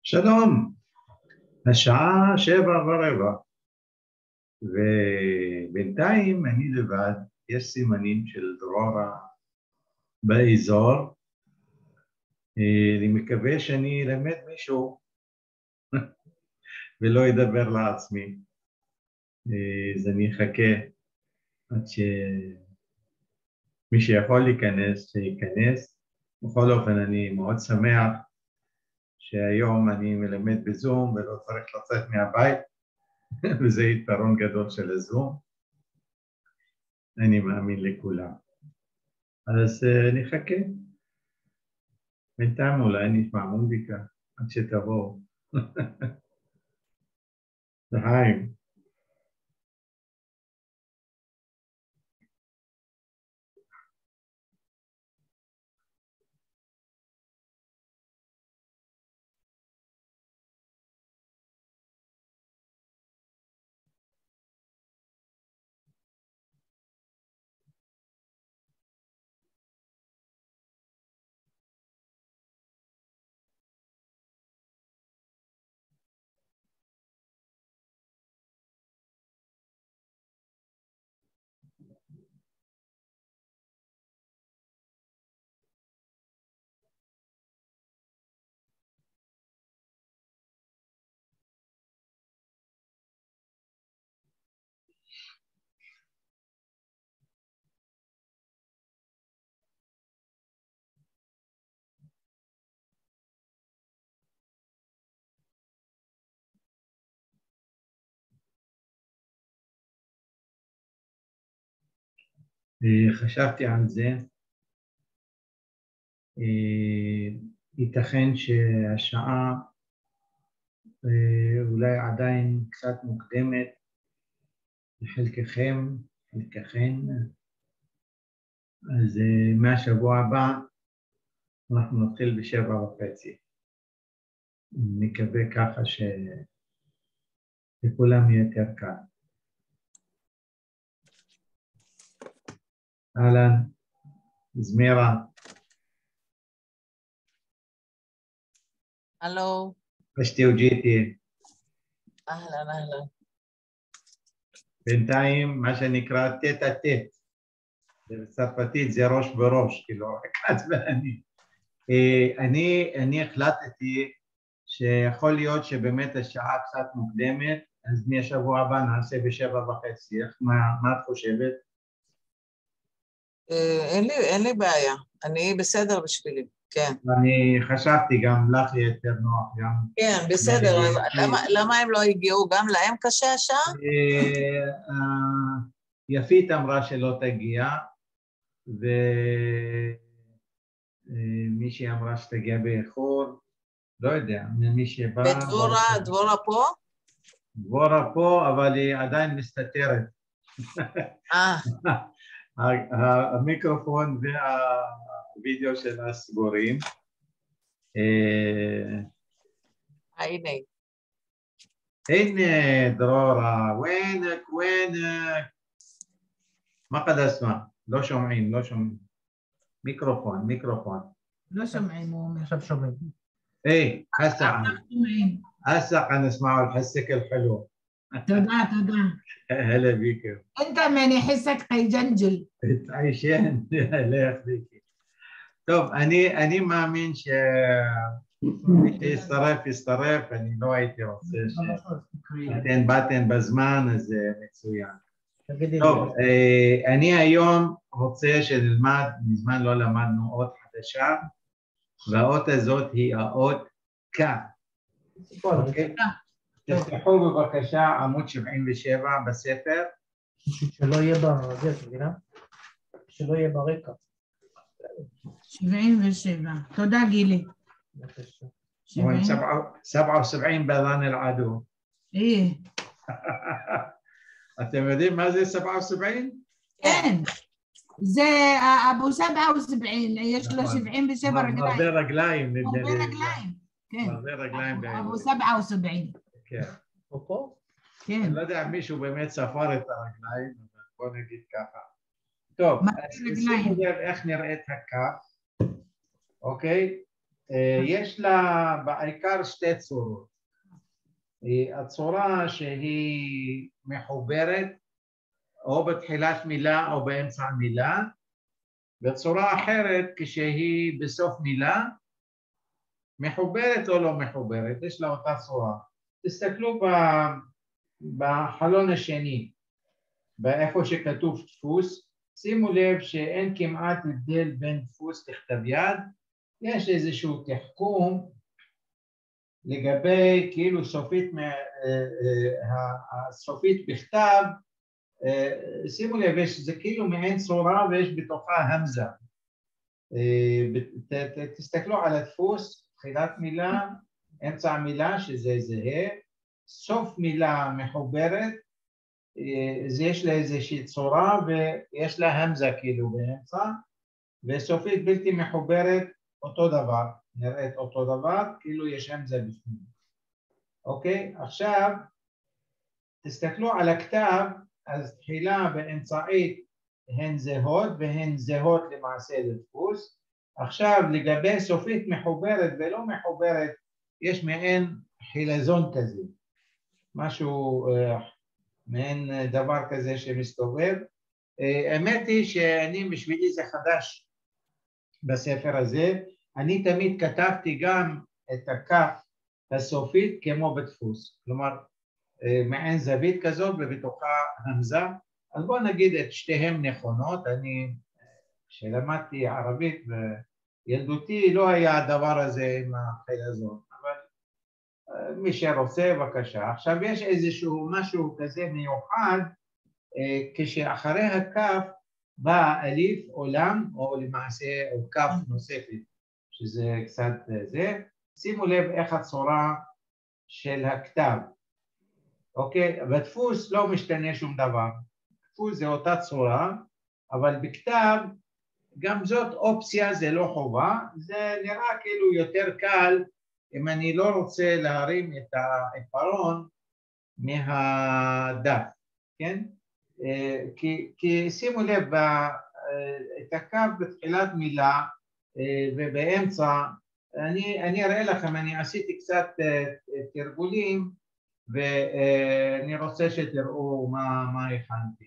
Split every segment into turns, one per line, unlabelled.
שלום, השעה 7:15, ובינתיים אני לבד, יש סימנים של דרורה באזור, אני מקווה שאני אלמד מישהו ולא אדבר לעצמי, אז אני אחכה עד שמי שיכול להיכנס, שייכנס. בכל אופן אני מאוד שמח שהיום אני מלמד בזום ולא צריך לצאת מהבית, וזה יתרון גדול של הזום, אני מאמין לכולם. אז נחכה, בינתיים אולי נשמע מוזיקה עד שתבואו. לחיים. חשבתי על זה, ייתכן שהשעה אולי עדיין קצת מוקדמת לחלקכם, חלקכן, אז מהשבוע הבא אנחנו נתחיל ב7:30. נקווה ככה שלכולם יהיה יותר קל. אהלן, זמירה.
הלו.
פשטי וג'יתי.
אהלן, אהלן.
בינתיים מה שנקרא תת תת. בצרפתית זה ראש בראש, כאילו רק את ואני. אני החלטתי שיכול להיות שבאמת השעה קצת מוקדמת, אז מהשבוע הבא נעשה ב7:30. מה את חושבת?
אין לי בעיה, אני בסדר בשבילי, כן.
אני חשבתי גם לך יהיה יותר נוח גם.
כן, בסדר, למה הם לא הגיעו? גם להם קשה השעה?
יפית אמרה שלא תגיע, ומישהי אמרה שתגיע באיחור, לא יודע, מי שבא...
ודבורה פה?
דבורה פה, אבל היא עדיין מסתתרת. המיקרופון והווידאו שלה סגורים.
הנה.
הנה דרורה, וינק. מה قد اسمع? לא שומעים. מיקרופון.
לא שומעים, הוא אומר. עכשיו שומעים.
ايه هسه حنسمعوا الحسك الحلو.
תודה.
هلا بيك.
انت من يحسك هيجنجل.
عايشين. الله يخليكي. טוב, אני מאמין שיצטרף, אני לא הייתי רוצה שאתן באתן בזמן, אז זה מצוין. טוב, אני היום רוצה שנלמד, מזמן לא למדנו אות חדשה, והאות הזאת היא האות K. תפתחו בבקשה עמוד 77 בספר.
שלא יהיה ברקע. 77. תודה גילי.
77 בלן אל-עדו. אתם יודעים מה זה 77?
כן. זה אבו 77, יש לו 77 רגליים.
מרבה רגליים.
מרבה רגליים, כן.
מרבה רגליים.
אבו 77. כן.
פה?
כן.
אני לא יודע אם מישהו באמת ספר את הרגליים, אבל בוא נגיד ככה. טוב, אז שימו לב איך נראית הכף, אוקיי? יש לה בעיקר שתי צורות. הצורה שהיא מחוברת או בתחילת מילה או באמצע מילה, וצורה אחרת כשהיא בסוף מילה, מחוברת או לא מחוברת, יש לה אותה צורה. תסתכלו בחלון השני, באיפה שכתוב דפוס, שימו לב שאין כמעט הבדל בין דפוס לכתב יד, יש איזשהו תחכום לגבי כאילו סופית בכתב, שימו לב, זה כאילו מעין צורה ויש בתוכה המזה. תסתכלו על הדפוס, תחילת מילה, אמצע מילה שזה זהה, סוף מילה מחוברת, יש לה איזושהי צורה ויש לה המזה כאילו באמצע, וסופית בלתי מחוברת אותו דבר, נראית אותו דבר, כאילו יש המזה בפנים. אוקיי? עכשיו תסתכלו על הכתב, אז תחילה באמצעית הן זהות והן זהות למעשה לדפוס. עכשיו לגבי סופית מחוברת ולא מחוברת, יש מעין חילזון כזה, משהו, מעין דבר כזה שמסתובב. האמת היא שאני בשבילי זה חדש בספר הזה, אני תמיד כתבתי גם את הכף הסופית כמו בדפוס, כלומר מעין זווית כזאת ובתוכה המזה, אז בואו נגיד את שתיהן נכונות. אני כשלמדתי ערבית בילדותי לא היה הדבר הזה עם החילזון, אבל מי שרוצה בבקשה. עכשיו יש איזשהו משהו כזה מיוחד, כשאחרי הכף בא אליף או לם או למעשה או כף נוספת, שזה קצת זה. שימו לב איך הצורה של הכתב. אוקיי, בדפוס לא משתנה שום דבר, דפוס זה אותה צורה, אבל בכתב גם זאת אופציה, זה לא חובה, זה נראה כאילו יותר קל אם אני לא רוצה להרים את העיפרון מהדף, כן? כי שימו לב, את הקו בתחילת מילה ובאמצע, אני אראה לכם, אני עשיתי קצת תרגולים ואני רוצה שתראו מה הכנתי.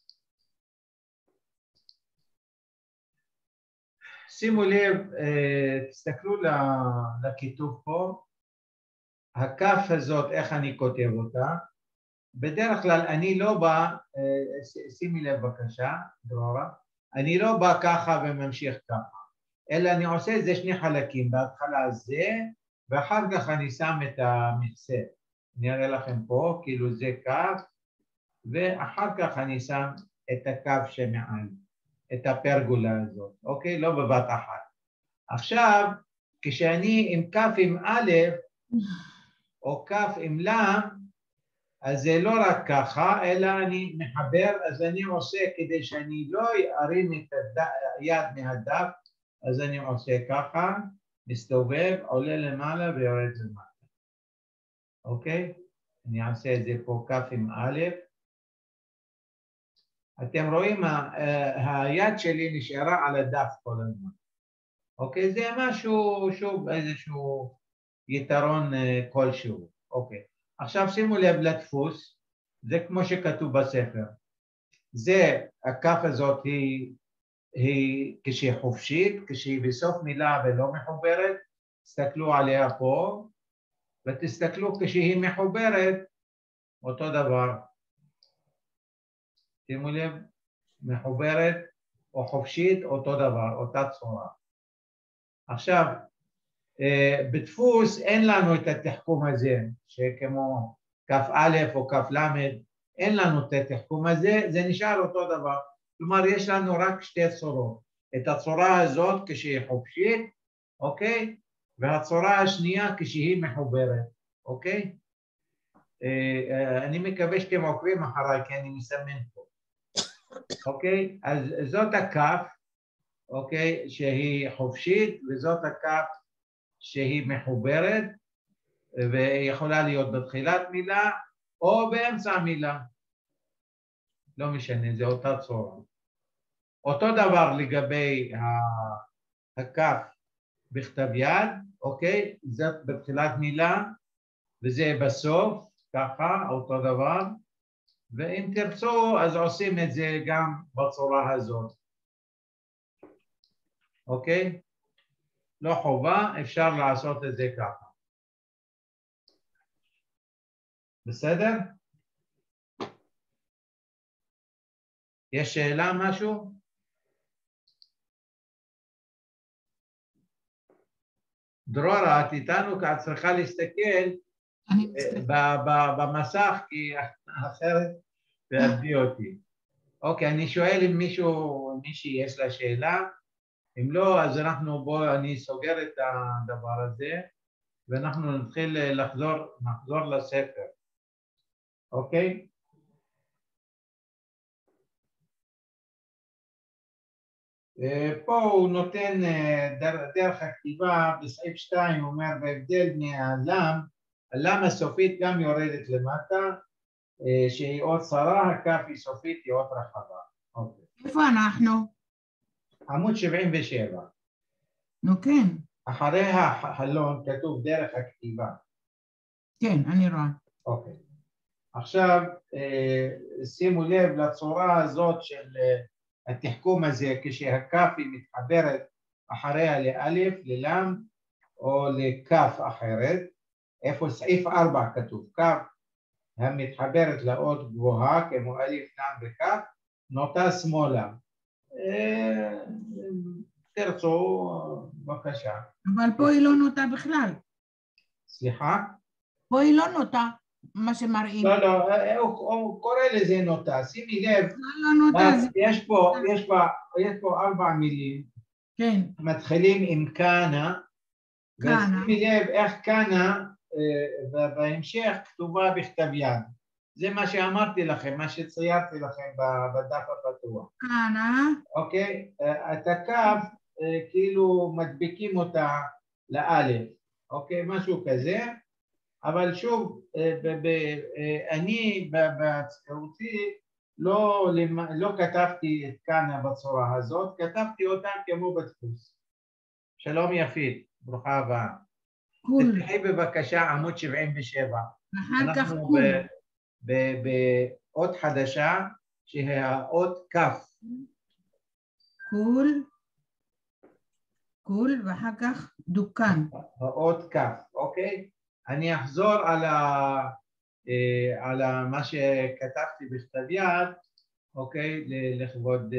שימו לב, תסתכלו לכיתוב פה, הכף הזאת, איך אני כותב אותה. בדרך כלל אני לא בא, שימי לב בבקשה, דרורה, אני לא בא ככה וממשיך ככה, אלא אני עושה את זה שני חלקים, בהתחלה זה, ואחר כך אני שם את המכסה. אני אראה לכם פה, כאילו זה כף, ואחר כך אני שם את הקו שמעל, את הפרגולה הזאת, אוקיי? לא בבת אחת. עכשיו, כשאני עם כף עם א' או כף עם ל', אז זה לא רק ככה, אלא אני מחבר, אז אני עושה כדי שאני לא ארים את היד מהדף, אז אני עושה ככה, מסתובב, עולה למעלה ויורד למטה. אוקיי? אני אעשה את זה פה כף עם א'. אתם רואים, היד שלי נשארה על הדף כל הזמן. אוקיי? זה משהו, שוב, איזשהו יתרון כלשהו. אוקיי. עכשיו שימו לב לדפוס, זה כמו שכתוב בספר. זה, הכף הזאת היא כשהיא חופשית, כשהיא בסוף מילה ולא מחוברת, תסתכלו עליה פה, ותסתכלו כשהיא מחוברת, אותו דבר. שימו לב, מחוברת או חופשית, אותו דבר, אותה צורה. עכשיו, בדפוס אין לנו את התחכום הזה, שכמו כף א' או כף ל', אין לנו את התחכום הזה, זה נשאר אותו דבר. כלומר, יש לנו רק שתי צורות. את הצורה הזאת כשהיא חופשית, אוקיי? והצורה השנייה כשהיא מחוברת, אוקיי? אני מקווה שאתם עוקבים אחריי, כי אני מסמן פה. אוקיי? אז זאת הכף, אוקיי? שהיא חופשית, וזאת הכף שהיא מחוברת, ויכולה להיות בתחילת מילה, או באמצע מילה. לא משנה, זה אותה צורה. אותו דבר לגבי הכף בכתב יד, אוקיי? זה בתחילת מילה, וזה בסוף, ככה, אותו דבר. ואם תרצו, אז עושים את זה גם בצורה הזאת. אוקיי? לא חובה, אפשר לעשות את זה ככה. בסדר? יש שאלה משהו? דרורה, את איתנו, כי את צריכה להסתכל במסך, כי אחרת תעבדי אותי. אוקיי, אני שואל אם מישהי יש לה שאלה, אם לא, אז אני סוגר את הדבר הזה, ואנחנו נתחיל נחזור לספר. אוקיי? פה הוא נותן דרך הכתיבה, בסעיף 2 הוא אומר, בהבדל הלם הסופית גם יורדת למטה, שהיא אות צרה, הכף היא סופית, היא אות רחבה. אוקיי.
איפה אנחנו?
עמוד 77.
נו כן.
אחרי החלון כתוב דרך הכתיבה.
כן, אני רואה.
אוקיי. עכשיו שימו לב לצורה הזאת של התחכום הזה, כשהכף היא מתחברת אחריה לאלף, ללם, או לכף אחרת. איפה סעיף 4 כתוב, כף המתחברת לאות גבוהה, כמו אלף, לם וכף, נוטה שמאלה. תרצו, בבקשה.
אבל פה היא לא נוטה בכלל.
סליחה? פה
היא לא נוטה, מה שמראים.
לא, הוא קורא לזה נוטה. שימי לב, יש פה 4 מילים.
כן.
מתחילים עם קאנה, ושימי לב איך קאנה בהמשך כתובה בכתב יד. זה מה שאמרתי לכם, מה שציירתי לכם בדף הפתוח.
קאנה. אוקיי?
את הכף כאילו מדביקים אותה לאלף, אוקיי? משהו כזה. אבל שוב, אני בצעירותי לא כתבתי את קאנה בצורה הזאת, כתבתי אותה כמו בדפוס. שלום יפית, ברוכה הבאה. תפתחי בבקשה עמוד 77. אנחנו באות חדשה שהיא האות כף.
קול ואחר כך דוקן.
האות כף, אוקיי? אני אחזור על מה שכתבתי בכתב יד, אוקיי? לכבוד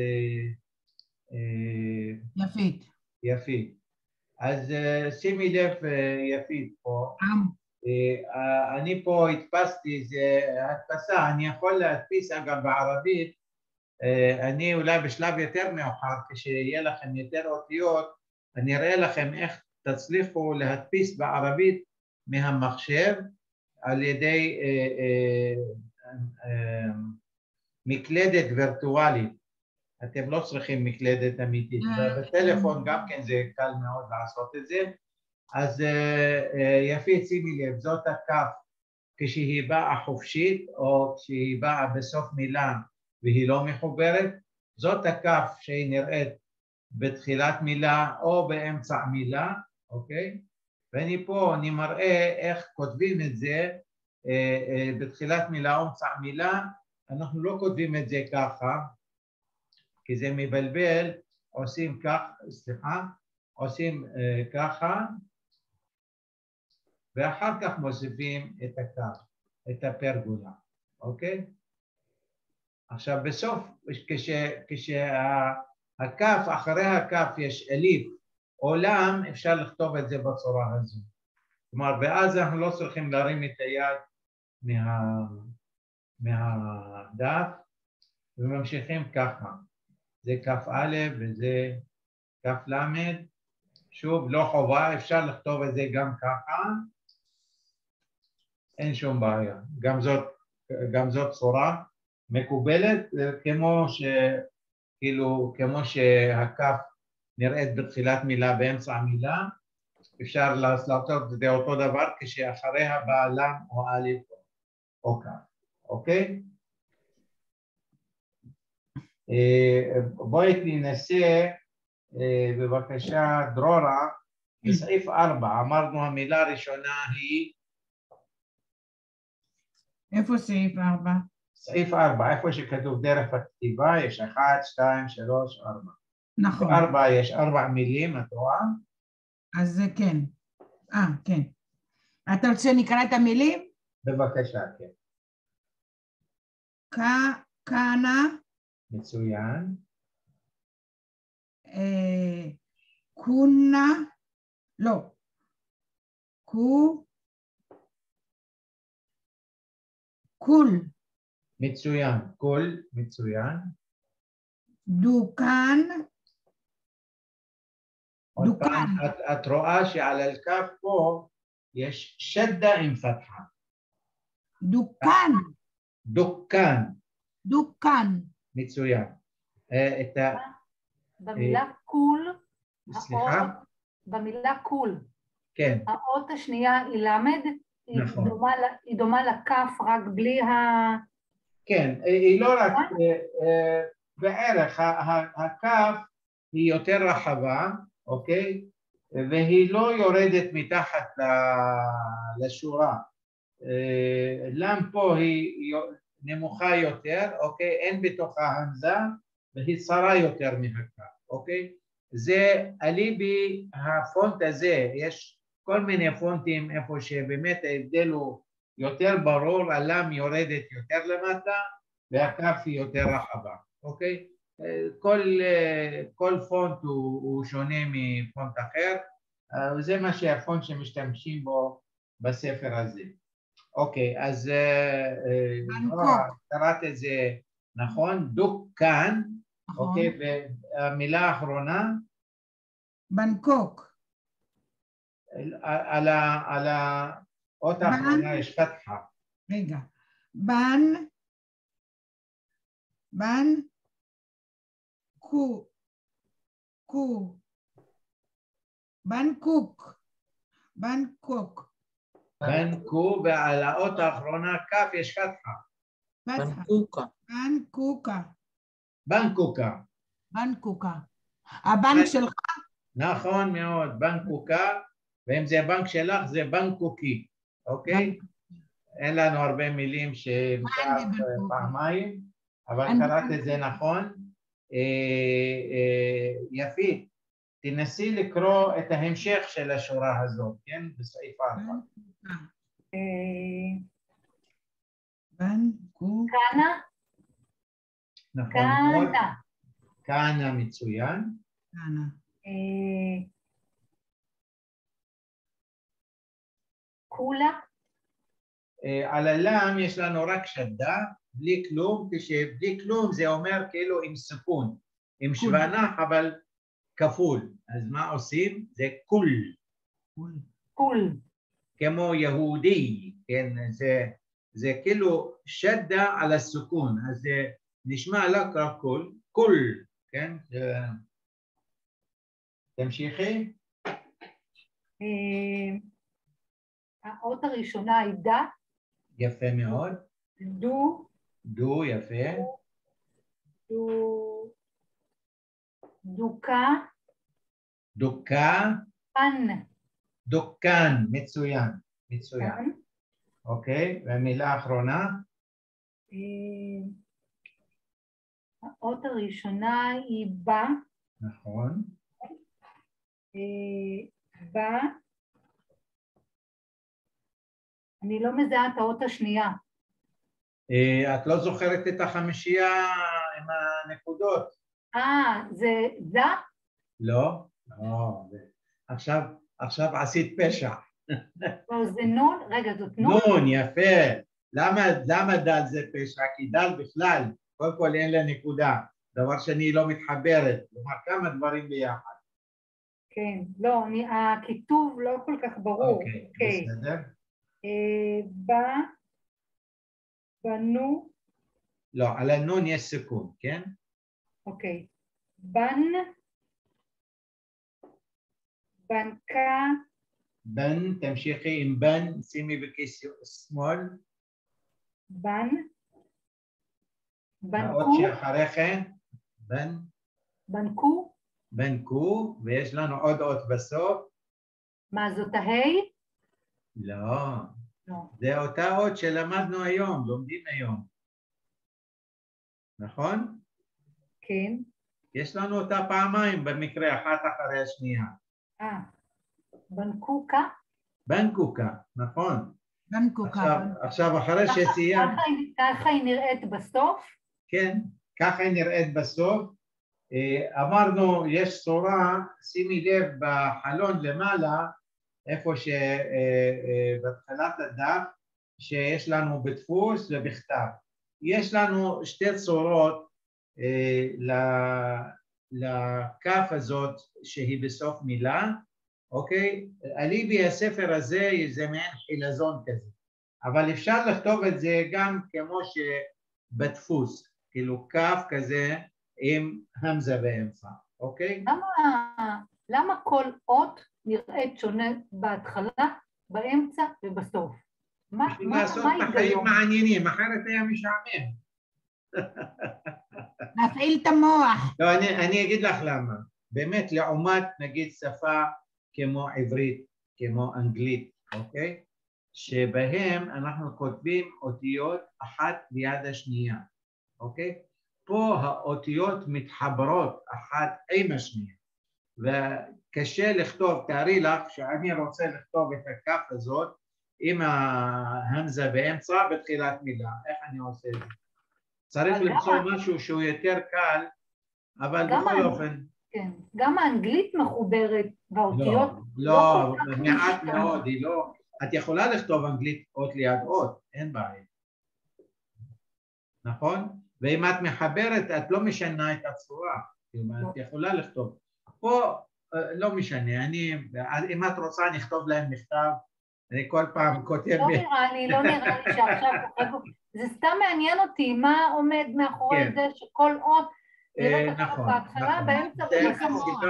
יפית. אז שימי לב יפית פה. אני פה הדפסתי, זה הדפסה, אני יכול להדפיס אגב בערבית, אני אולי בשלב יותר מאוחר, כשיהיה לכם יותר אותיות, אני אראה לכם איך תצליחו להדפיס בערבית מהמחשב על ידי מקלדת וירטואלית. אתם לא צריכים מקלדת אמיתית, בטלפון גם כן זה קל מאוד לעשות את זה. אז יפית, שימי לב, זאת הכף כשהיא באה חופשית או כשהיא באה בסוף מילה והיא לא מחוברת, זאת הכף שהיא נראית בתחילת מילה או באמצע מילה, אוקיי? ואני פה, אני מראה איך כותבים את זה בתחילת מילה או באמצע מילה. אנחנו לא כותבים את זה ככה, כי זה מבלבל, עושים ככה, ואחר כך מוסיפים את הכף, את הפרגולה, אוקיי? עכשיו בסוף, כשהכף, אחרי הכף יש אליף או לם, אפשר לכתוב את זה בצורה הזו. כלומר, ואז אנחנו לא צריכים להרים את היד מהדף, וממשיכים ככה. זה כף א' וזה כף למד. שוב, לא חובה, אפשר לכתוב את זה גם ככה. אין שום בעיה. גם זאת צורה מקובלת, כמו שהכף נראית בתחילת מילה באמצע מילה, אפשר לעשות את זה אותו דבר כשאחריה בא לם או א' או כף, אוקיי? בואי ננסה בבקשה דרורה בסעיף 4 אמרנו המילה הראשונה היא...
איפה סעיף 4?
סעיף 4, איפה שכתוב דרך הכתיבה, יש 1, 2, 3, 4.
נכון.
ב4 יש 4 מילים, את רואה?
אז זה כן. כן. אתה רוצה נקרא את המילים?
בבקשה, כן.
כנה.
מצוין.
כונה. לא. כול.
מצוין. כול, מצוין.
דוכן. דוכן.
את רואה שעל הכף פה יש שדה עם פתחה.
דוכן.
דוכן.
דוכן.
מצוין.
במילה קול,
סליחה?
במילה קול,
כן.
האות השנייה היא למד,
נכון.
היא דומה לכף רק בלי
כן, היא לא רק בערך, הכף היא יותר רחבה, אוקיי? והיא לא יורדת מתחת לשורה. לם פה היא נמוכה יותר, אוקיי? אין בתוכה המזה, והיא צרה יותר מהכף, אוקיי? זה אליבי, הפונט הזה, יש כל מיני פונטים איפה שבאמת ההבדל הוא יותר ברור, הלם יורדת יותר למטה, והכף היא יותר רחבה, אוקיי? כל פונט הוא שונה מפונט אחר, וזה מה שהפונט שמשתמשים בו בספר הזה. אוקיי, אז קראת את זה נכון, דוכן, אוקיי, והמילה האחרונה?
בנקוק.
על האות האחרונה יש פתחה.
רגע, בנקוק.
בנקו, ועל האות האחרונה כף יש פתחה.
בנקוקה.
בנקוקה. הבנק שלך?
נכון מאוד, בנקוקה, ואם זה הבנק שלך זה בנקוקי, אוקיי? אין לנו הרבה מילים שנמצא פעמיים, אבל קראת את זה נכון. יפית, תנסי לקרוא את ההמשך של השורה הזאת, כן? בסעיף 4.
כנה?
נכון מאוד. כנה מצוין.
כולה?
על הלם יש לנו רק שדה, בלי כלום, כשבלי כלום זה אומר כאילו עם ספון, עם שוונח אבל כפול, אז מה עושים? זה כול.
כול.
כמו יהודי, כן, זה כאילו שדה על הסוכון, אז זה נשמע לקרא כול, כול, כן? תמשיכי.
האות הראשונה היא דה.
יפה מאוד. דו, יפה. דוקה. דוקן, מצוין. אוקיי, והמילה האחרונה?
האות הראשונה היא בה.
נכון.
בה. אני לא מזהה את האות השנייה.
את לא זוכרת את החמישייה עם הנקודות?
זה זה?
לא. עכשיו עשית פשע.
זה נון? רגע, זאת נון?
נון, יפה. למה דל זה פשע? כי דל בכלל, קודם כל אין לה נקודה. דבר שני לא מתחברת. כלומר, כמה דברים ביחד.
כן, לא, הכיתוב לא כל כך ברור.
אוקיי, בסדר.
בנו.
לא, על הנון יש סיכון, כן?
אוקיי. בנקה.
בן, תמשיכי עם בן, שימי בכיס שמאל. האות שאחרי כן, בנקו, ויש לנו עוד אות בסוף.
מה זאת ההי?
לא,
לא.
זה אותה אות שלמדנו היום, לומדים היום. נכון?
כן.
יש לנו אותה פעמיים במקרה, אחת אחרי השנייה.
בנקוקה?
בנקוקה, נכון.
בנקוקה.
עכשיו אחרי שסיימת,
ככה היא נראית בסוף?
כן, ככה היא נראית בסוף. אמרנו, יש צורה, שימי לב בחלון למעלה, איפה שבתחילת הדף, שיש לנו בדפוס ובכתב. יש לנו שתי צורות לכף הזאת שהיא בסוף מילה, אוקיי? אליבי הספר הזה זה מעין חילזון כזה, אבל אפשר לכתוב את זה גם כמו שבדפוס, כאילו כף כזה עם המזה באמצע, אוקיי?
למה כל אות נראית שונה בהתחלה, באמצע ובסוף?
בשביל לעשות את החיים מעניינים, אחרת היה משעמם.
להפעיל את המוח.
לא, אני אגיד לך למה. באמת, לעומת נגיד שפה כמו עברית, כמו אנגלית, אוקיי? שבהם אנחנו כותבים אותיות אחת ליד השנייה, אוקיי? פה האותיות מתחברות אחת עם השנייה, וקשה לכתוב, תארי לך שאני רוצה לכתוב את הכף הזאת עם ההמזה באמצע בתחילת מילה, איך אני עושה את זה? צריך למצוא משהו שהוא יותר קל, אבל בכל אופן...
כן, גם האנגלית מחוברת באותיות.
לא, מעט מאוד, היא לא... את יכולה לכתוב אנגלית אות ליד אות, אין בעיה. נכון? ואם את מחברת, את לא משנה את הצורה. את יכולה לכתוב. פה לא משנה, אם את רוצה, אני אכתוב להם מכתב, אני כל פעם כותב...
לא נראה לי שעכשיו... זה סתם מעניין אותי, מה עומד מאחורי זה שכל אות נראית אחת בהתחלה, באמצע ובסוף.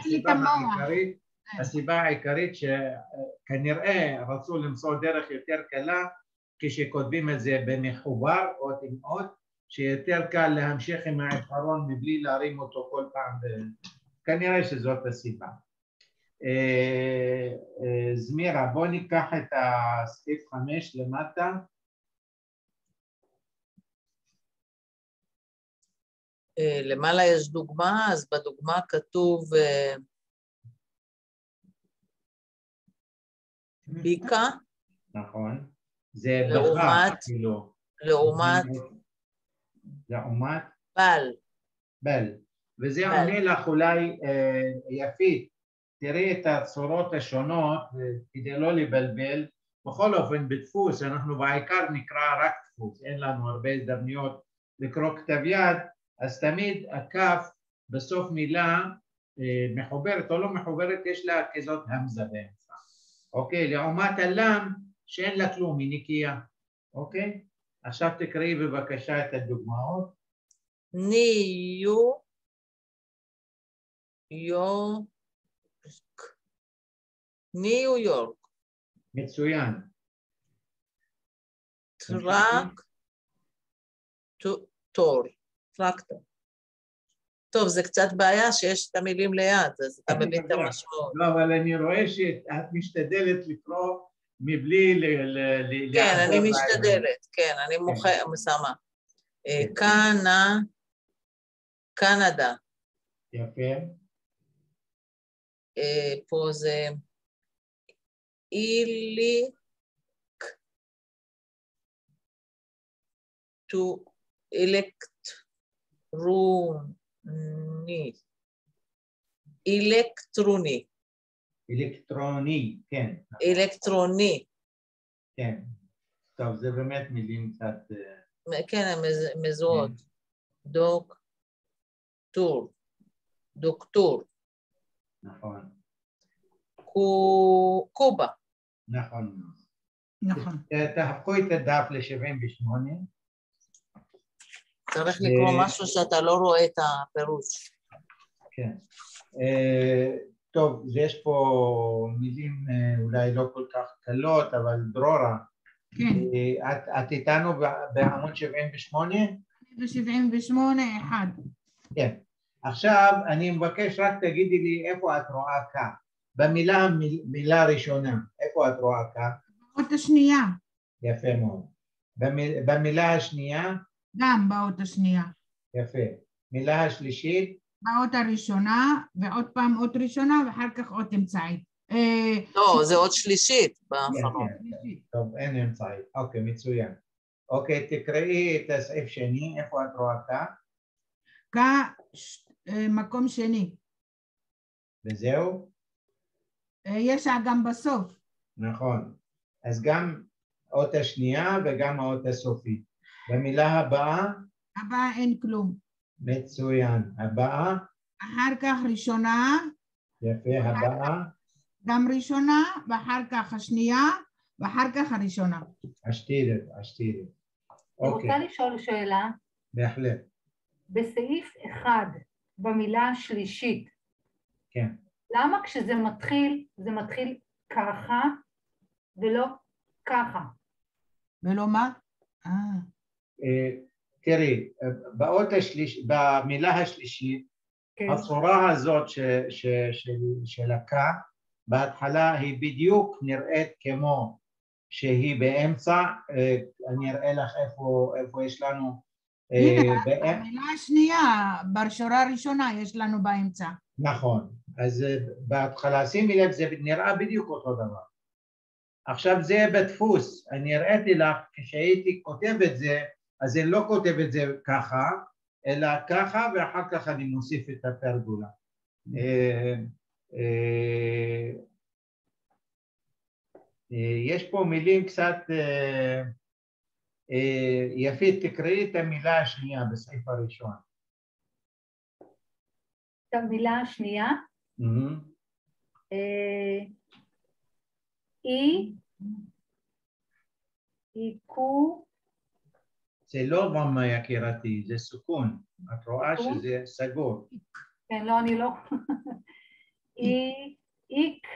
הסיבה העיקרית שכנראה רצו למצוא דרך יותר קלה, כשכותבים את זה במחובר, אות עם אות, שיותר קל להמשיך עם העפרון מבלי להרים אותו כל פעם, כנראה שזאת הסיבה. זמירה, בוא ניקח את הסעיף 5 למטה.
למעלה יש דוגמה, אז בדוגמה כתוב ביקה.
נכון. זה לעומת, כאילו. לעומת. בל. וזה עונה לך אולי יפית. תראי את הצורות השונות, כדי לא לבלבל. בכל אופן, בדפוס, אנחנו בעיקר נקרא רק דפוס, אין לנו הרבה הזדמנויות לקרוא כתב יד, אז תמיד הכף בסוף מילה מחוברת או לא מחוברת, יש לה כזאת המזה באמצע. אוקיי, לעומת הלם שאין לה כלום, היא נקייה. אוקיי? עכשיו תקראי בבקשה את הדוגמאות.
ניו יורק. ניו יורק.
מצוין.
טרקטור. טוב, זה קצת בעיה שיש את המילים ליד, אז אתה מבין את המשמעות.
לא, אבל אני רואה שאת משתדלת לקרוא מבלי
כן, אני משתדלת, כן, אני שמה. קנדה.
יפה.
פה זה אלקטרוני,
כן.
אלקטרוני.
כן. טוב, זה באמת מילים קצת...
כן, הן מזוהות. דוקטור.
נכון.
קובה.
נכון.
נכון.
תהפכו את הדף ל-78.
צריך לקרוא משהו שאתה לא רואה את הפירוש.
כן. טוב, יש פה מילים אולי לא כל כך קלות, אבל דרורה.
כן.
את איתנו בעמוד 78?
ב-78, 1.
כן. עכשיו אני מבקש רק תגידי לי איפה את רואה כאן. במילה הראשונה, איפה את רואה כאן?
באות השנייה.
יפה מאוד. במילה השנייה?
גם באות השנייה.
יפה. מילה השלישית?
באות הראשונה, ועוד פעם אות ראשונה, ואחר כך אות אמצעית.
לא, זה אות שלישית באחרון.
טוב, אין אמצעית. אוקיי, מצוין. אוקיי, תקראי את הסעיף שני, איפה את רואה כאן?
מקום שני.
וזהו?
יש גם בסוף.
נכון. אז גם אות השנייה וגם האות הסופית. במילה הבאה?
הבאה אין כלום.
מצוין. הבאה?
אחר כך ראשונה.
יפה, הבאה?
גם ראשונה, ואחר כך השנייה, ואחר כך הראשונה.
אשתירת.
אני רוצה לשאול שאלה.
בהחלט.
בסעיף 1, במילה השלישית,
כן.
למה כשזה מתחיל, זה מתחיל ככה ולא ככה?
ולא מה?
תראי, במילה השלישית,
כן. הצורה
הזאת של הקה, בהתחלה היא בדיוק נראית כמו שהיא באמצע, אני אראה לך איפה יש לנו.
המילה השנייה, בשורה הראשונה יש לנו באמצע.
נכון, אז בהתחלה שימי לב, זה נראה בדיוק אותו דבר. עכשיו זה בדפוס, אני הראיתי לך כשהייתי כותב את זה, אז אני לא כותב את זה ככה, אלא ככה ואחר כך אני מוסיף את הפרגולה. יש פה מילים קצת יפית, תקראי את המילה השנייה בסעיף הראשון.
את המילה השנייה? איקו.
זה לא רמה יקירתי, זה סוכון. את רואה שזה סגור.
כן, לא, אני לא. איק.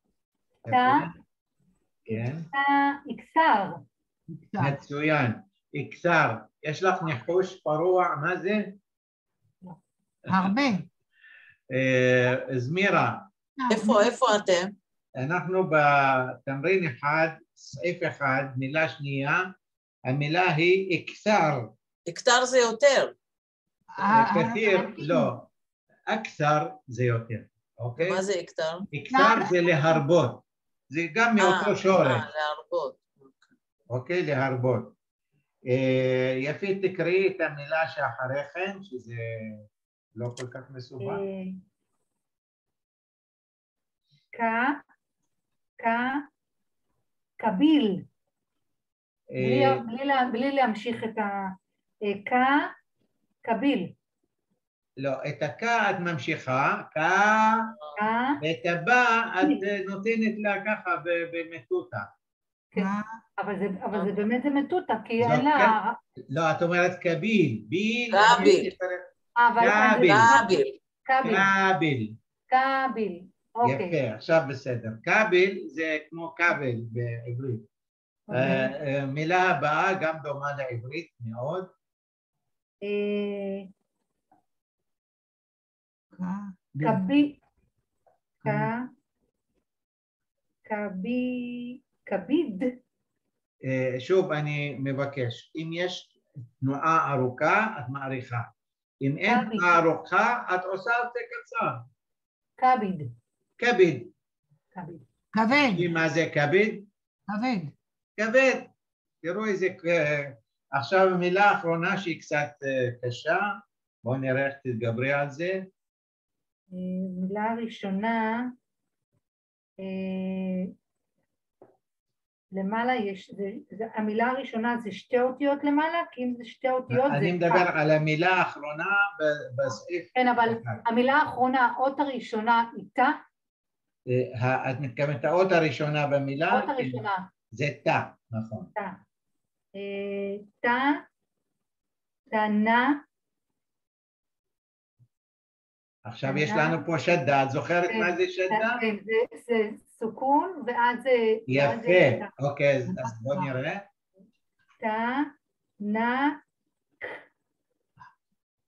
כן.
איקסר.
מצוין. איקסר. יש לך ניחוש פרוע, מה זה?
הרבה.
זמירה.
איפה אתם?
אנחנו בתמרין אחד, סעיף אחד, מילה שנייה, המילה היא איקסר.
איקסר זה יותר.
כתיר, לא. אקסר זה יותר, אוקיי?
מה זה איקסר?
איקסר זה להרבות. זה גם מאותו שורש.
להרבות.
אוקיי, להרבות. יפית, תקראי את המילה שאחרי כן, שזה לא כל כך מסובך.
קביל. בלי להמשיך את קביל.
לא, את הקה את ממשיכה, ואת הבא את נותנת לה ככה במטוטה.
אבל זה באמת זה מטוטה, כי אין לה...
לא, את אומרת קביל, ביל.
קביל.
יפה, עכשיו בסדר. כבל זה כמו כבל בעברית. מילה הבאה גם דומה לעברית מאוד.
כביד.
שוב אני מבקש, אם יש תנועה ארוכה את מעריכה. אם אין תנועה ארוכה את עושה את זה קצר.
כביד.
כביד.
כבד.
מה זה כביד?
כבד.
כבד. תראו איזה... עכשיו מילה אחרונה שהיא קצת קשה. בואו נראה איך תתגברי על זה.
מילה ראשונה, למעלה יש, המילה הראשונה זה שתי אותיות למעלה, כי אם זה שתי אותיות זה...
אני מדבר על המילה האחרונה בסעיף.
כן, אבל המילה האחרונה, האות הראשונה איתה.
את מתכוונת האות הראשונה במילה?
האות הראשונה.
זה תא, נכון.
תא, תנה.
עכשיו יש לנו פה שדה, את זוכרת מה זה שדה?
כן, זה סוכון ואז זה...
יפה, אוקיי, אז בוא נראה.
תא, נא,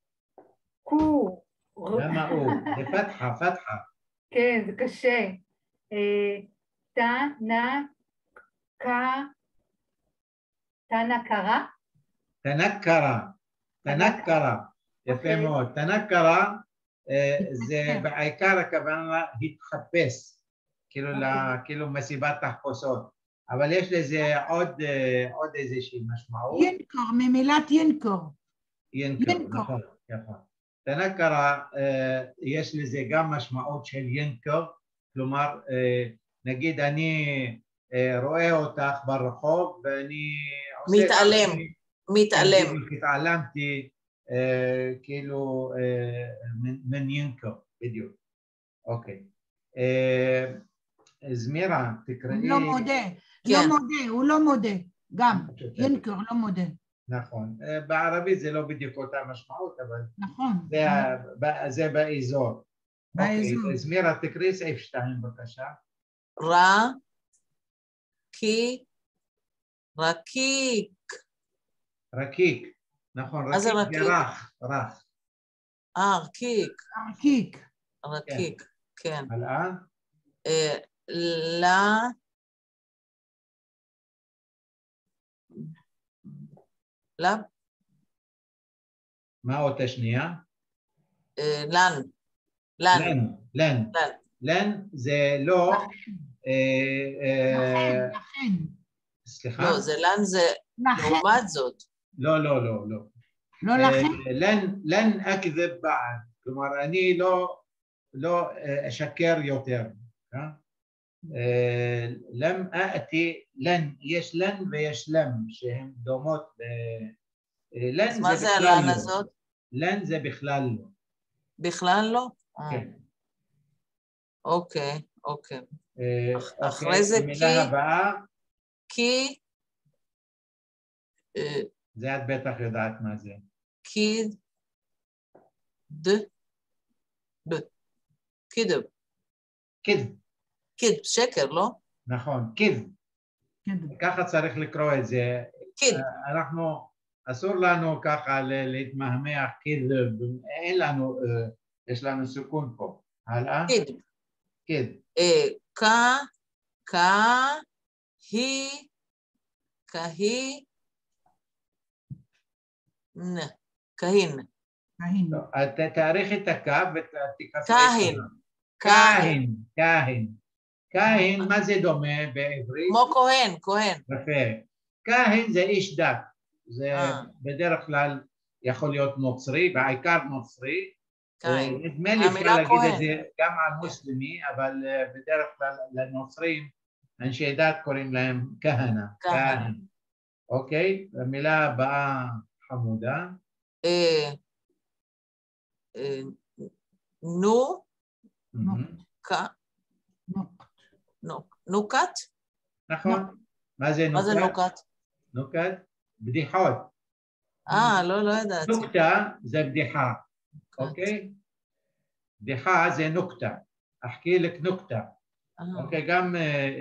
קו.
למה הוא? זה פתחה, פתחה.
כן, זה קשה. תנקרה?
תנקרה, יפה מאוד. תנקרה זה בעיקר הכוונה התחפש, כאילו מסיבת תחפושות, אבל יש לזה עוד איזושהי משמעות.
ינקור, ממילת ינקור.
ינקור, נכון, נכון. תנקרה יש לזה גם משמעות של ינקור, כלומר נגיד אני רואה אותך ברחוב ואני עושה... מתעלם. התעלמתי כאילו מן ינקור, בדיוק. אוקיי. זמירה, תקראי...
לא מודה, לא מודה, הוא לא מודה, גם. ינקור לא מודה.
נכון. בערבית זה לא בדיוק אותה משמעות, אבל...
נכון.
זה באזור.
באזור.
אוקיי, זמירה, תקראי סעיף 2, בבקשה. רקיק, נכון, רקיק זה רך.
רקיק, כן.
הלאה? מה האות השנייה? לן זה לא...
לכן.
סליחה?
לא, זה לן זה לעומת זאת.
לא.
לא לכן?
לן אכזב בעד, כלומר אני לא אשקר יותר. לם אתי, לן, יש לן ויש לם שהן דומות.
אז מה זה הלן הזאת?
לן זה בכלל לא.
בכלל לא?
כן.
אוקיי. אחרי זה
מילה הבאה.
כי...
זה את בטח יודעת מה זה.
קיד, שקר, לא?
נכון, קיד. ככה צריך לקרוא את זה.
קיד.
אנחנו, אסור לנו ככה להתמהמח, קיד, אין לנו, יש לנו סיכון פה. הלאה? קיד.
כהין.
תאריך את הקו ותכסרי. כהן, מה זה דומה בעברית?
כמו כהן.
יפה. כהן זה איש דת. זה בדרך כלל יכול להיות נוצרי, בעיקר נוצרי. נדמה לי אפשר להגיד את זה גם על מוסלמי, אבל בדרך כלל לנוצרים, אנשי דת קוראים להם כהנה. אוקיי? המילה הבאה חמודה.
נוקת?
נכון. מה זה נוקת? נוקת? בדיחות.
לא ידעתי.
נוקתה זה בדיחה, אוקיי? בדיחה זה נוקתה. אחכי לק נוקתה. אוקיי, גם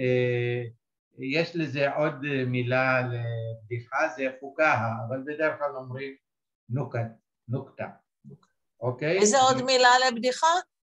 יש לזה עוד מילה לבדיחה, זה פוקה, אבל בדרך כלל אומרים נוקתה. אוקיי?
איזה עוד מילה לבדיחה?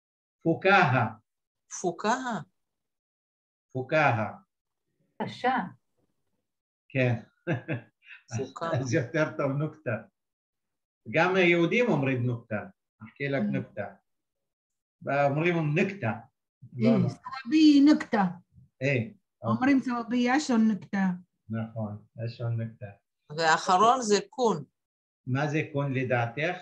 פוקה.
קשה.
כן. אז יותר טוב נוקתה. גם היהודים אומרים נוקתה. אחכי לק נוקתה. אומרים נקתה.
סבבי נקתה. אומרים סבבי ישון נקתה.
נכון, ישון נקתה.
והאחרון זה קון.
מה זה קון לדעתך?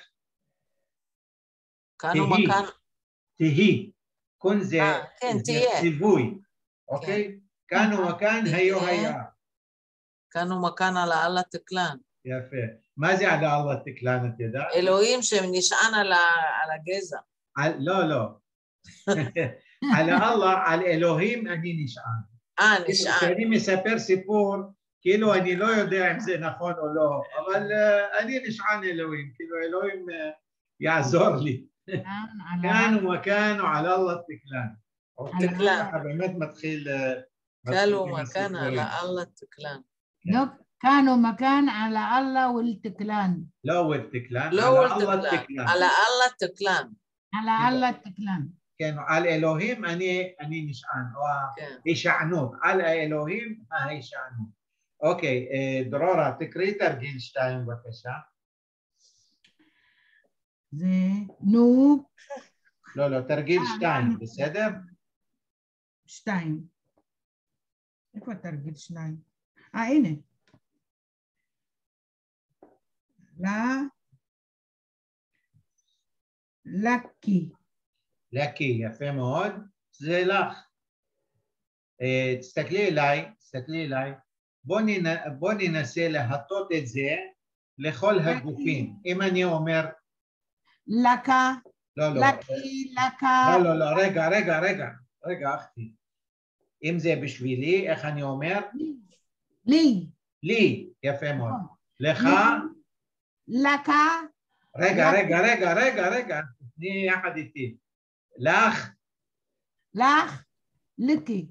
כאן ומכאן.
תהי. קון זה ציווי. אוקיי? כאן ומכאן היה.
כאן ומכאן על האללה תקלן.
יפה. מה זה על האללה תקלן, את יודעת?
אלוהים שנשען על הגזע.
לא. על האללה, על אלוהים אני נשען.
נשען.
כשאני מספר סיפור, כאילו אני לא יודע אם זה נכון או לא, אבל אני נשען אלוהים, כאילו אלוהים יעזור לי. כאן ומכאן ועל אללה תקלן.
תקלן.
באמת מתחיל...
כאן ומכאן על האללה תקלן.
כאן ומכאן על האללה ולתקלן.
לא ולתקלן,
על האללה תקלן.
על האללה תקלן.
כן, על אלוהים אני נשען, או ההישענות, על האלוהים ההישענות. אוקיי, דרורה, תקראי תרגיל 2 בבקשה.
זה נו.
לא, תרגיל 2, בסדר?
2. איפה התרגיל 2? הנה.
לקי, יפה מאוד, זה לך. תסתכלי אליי, בוא ננסה להטות את זה לכל הגופים. אם אני אומר...
לקה,
לא.
לקי, לקה.
לא, רגע, אחתי. אם זה בשבילי, איך אני אומר? לי, יפה מאוד. לך?
לקה.
רגע, תני יחד איתי. לך?
לקי.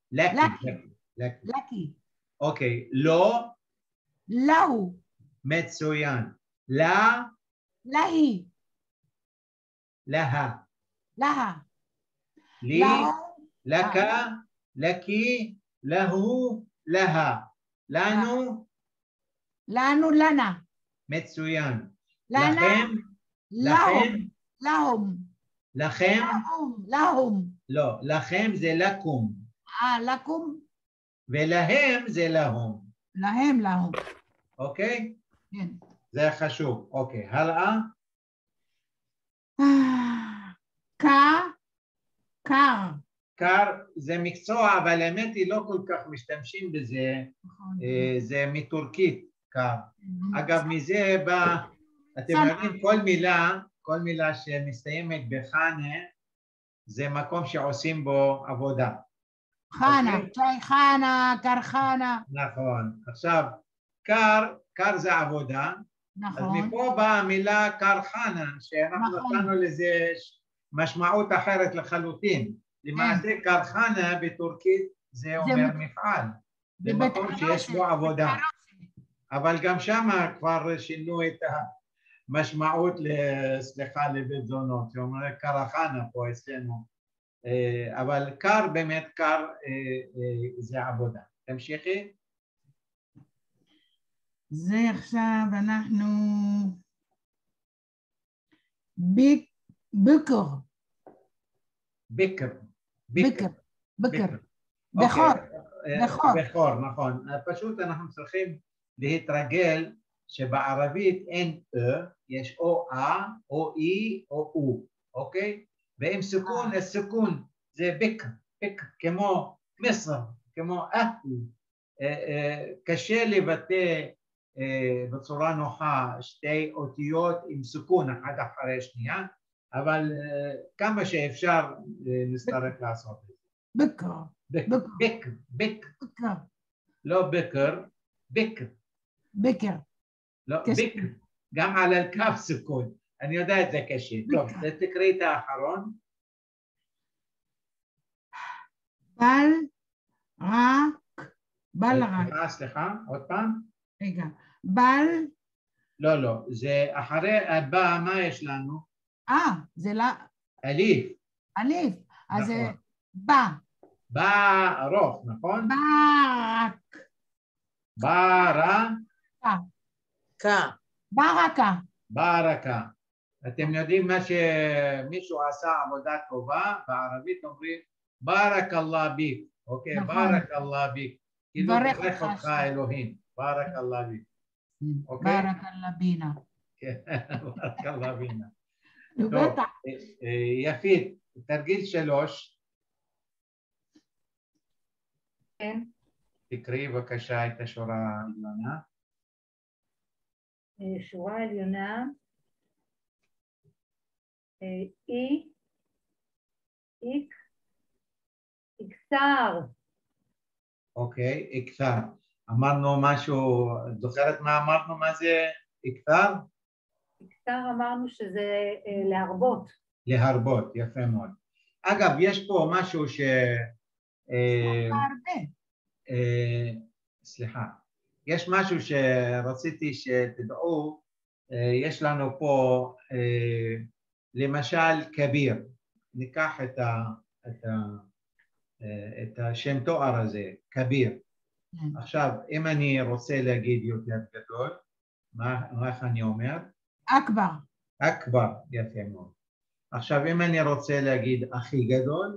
לקי.
אוקיי, לא?
להו.
מצוין.
להי.
להה. לי, לקה, לקי, להו, להה. לנו?
לנה.
מצוין.
לכם? להם.
לא, לכם זה לקום.
לקום.
ולהם זה להם.
להם.
אוקיי?
כן.
זה חשוב. אוקיי, הלאה. קר זה מקצוע, אבל האמת היא לא כל כך משתמשים בזה. זה מטורקית, קר. אגב, מזה בא, אתם יודעים, כל מילה שמסתיימת בחנה, זה מקום שעושים בו עבודה.
חנה, חנה, קרחנה.
נכון. עכשיו, קר זה עבודה.
נכון.
אז מפה באה המילה קרחנה, שאנחנו נתנו לזה משמעות אחרת לחלוטין. למעשה קרחנה בטורקית זה אומר מפעל. זה מקום שיש בו עבודה. אבל גם שם כבר שינו את המשמעות, לבית זונות, שאומר קרחנה פה אצלנו. אבל קר, באמת קר, זה עבודה. תמשיכי.
זה עכשיו אנחנו... בקר.
בכור, נכון. פשוט אנחנו צריכים להתרגל שבערבית אין יש או או או או, אוקיי? ועם סיכון, הסיכון זה בקר, כמו מסר, כמו קשה לבטא בצורה נוחה שתי אותיות עם סיכון אחת אחרי שנייה, אבל כמה שאפשר נצטרך לעשות את זה.
בקר.
לא בקר,
בקר.
לא, בקר, גם על הקו סיכון. אני יודע את זה קשה. טוב, תקראי את האחרון. בלרק. סליחה, עוד פעם.
רגע.
לא, זה אחרי הבא, מה יש לנו?
זה לא...
אליף.
אז זה
ברוך, נכון? ברכה. אתם יודעים מה שמישהו עשה עבודה טובה, בערבית אומרים ברק אללה ביק, אוקיי? ברק אללה ביק. כאילו ברך אותך אלוהים, ברק אללה ביק.
ברק אללה בינה.
ברק אללה בינה. טוב, יפית, תרגיל 3.
כן.
תקראי בבקשה את השורה העליונה.
שורה עליונה. אקסר.
אוקיי, אקסר. אמרנו משהו, זוכרת מה אמרנו? מה זה אקסר?
אקסר אמרנו שזה להרבות.
להרבות, יפה מאוד. אגב, יש פה משהו ש... סליחה. יש משהו שרציתי שתדעו, יש לנו פה למשל כביר. ניקח את השם תואר הזה, כביר. עכשיו, אם אני רוצה להגיד יותר גדול, איך אני אומר?
אכבר.
אכבר, יפה מאוד. עכשיו, אם אני רוצה להגיד הכי גדול,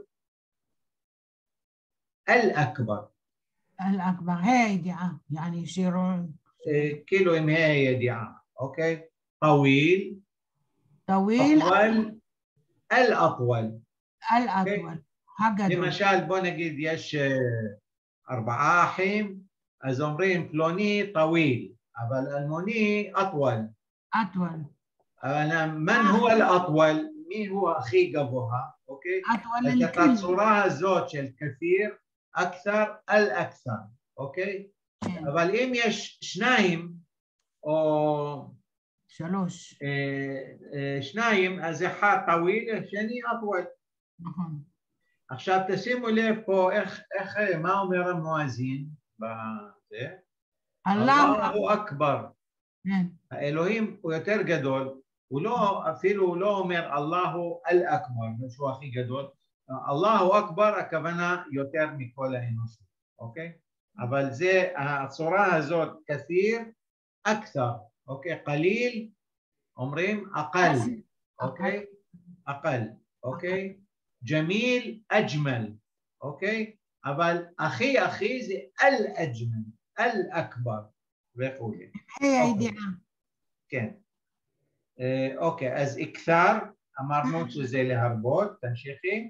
אל-אכבר.
אל-אכבר, ה' ידיעה, יעני שירון.
כאילו עם ה' ידיעה, אוקיי? طويل.
طويل.
أطول. الأطول.
الأطول. הגדול.
למשל, בוא נגיד יש 4 אחים, אז אומרים פלוני طويل, אבל אלמוני أطول.
أطول.
من هو الأطول? מי הוא הכי גבוה? אוקיי? אז את הצורה הזאת של כתיר, אכתר, אל-אכתר, אוקיי? אבל אם יש 2 או
3,
2, אז אחד طويل, השני أطول.
נכון.
עכשיו תשימו לב פה מה אומר המואזין בזה? אללהו אכבר. האלוהים הוא יותר גדול, אפילו לא אומר אללהו אל-אכבר, שהוא הכי גדול. אללהו אכבר הכוונה יותר מכל האנושות, אוקיי? אבל זה הצורה הזאת, כתיר, אכתר, אוקיי? קליל, אומרים אקל, אוקיי? אקל, אוקיי? ג'מיל, אג'מל, אוקיי? אבל הכי זה אל-אג'מל, אל-אכבר וכולי.
הידיעה.
כן. אוקיי, אז אכתר, אמרנו שזה להרבות, תמשיכי.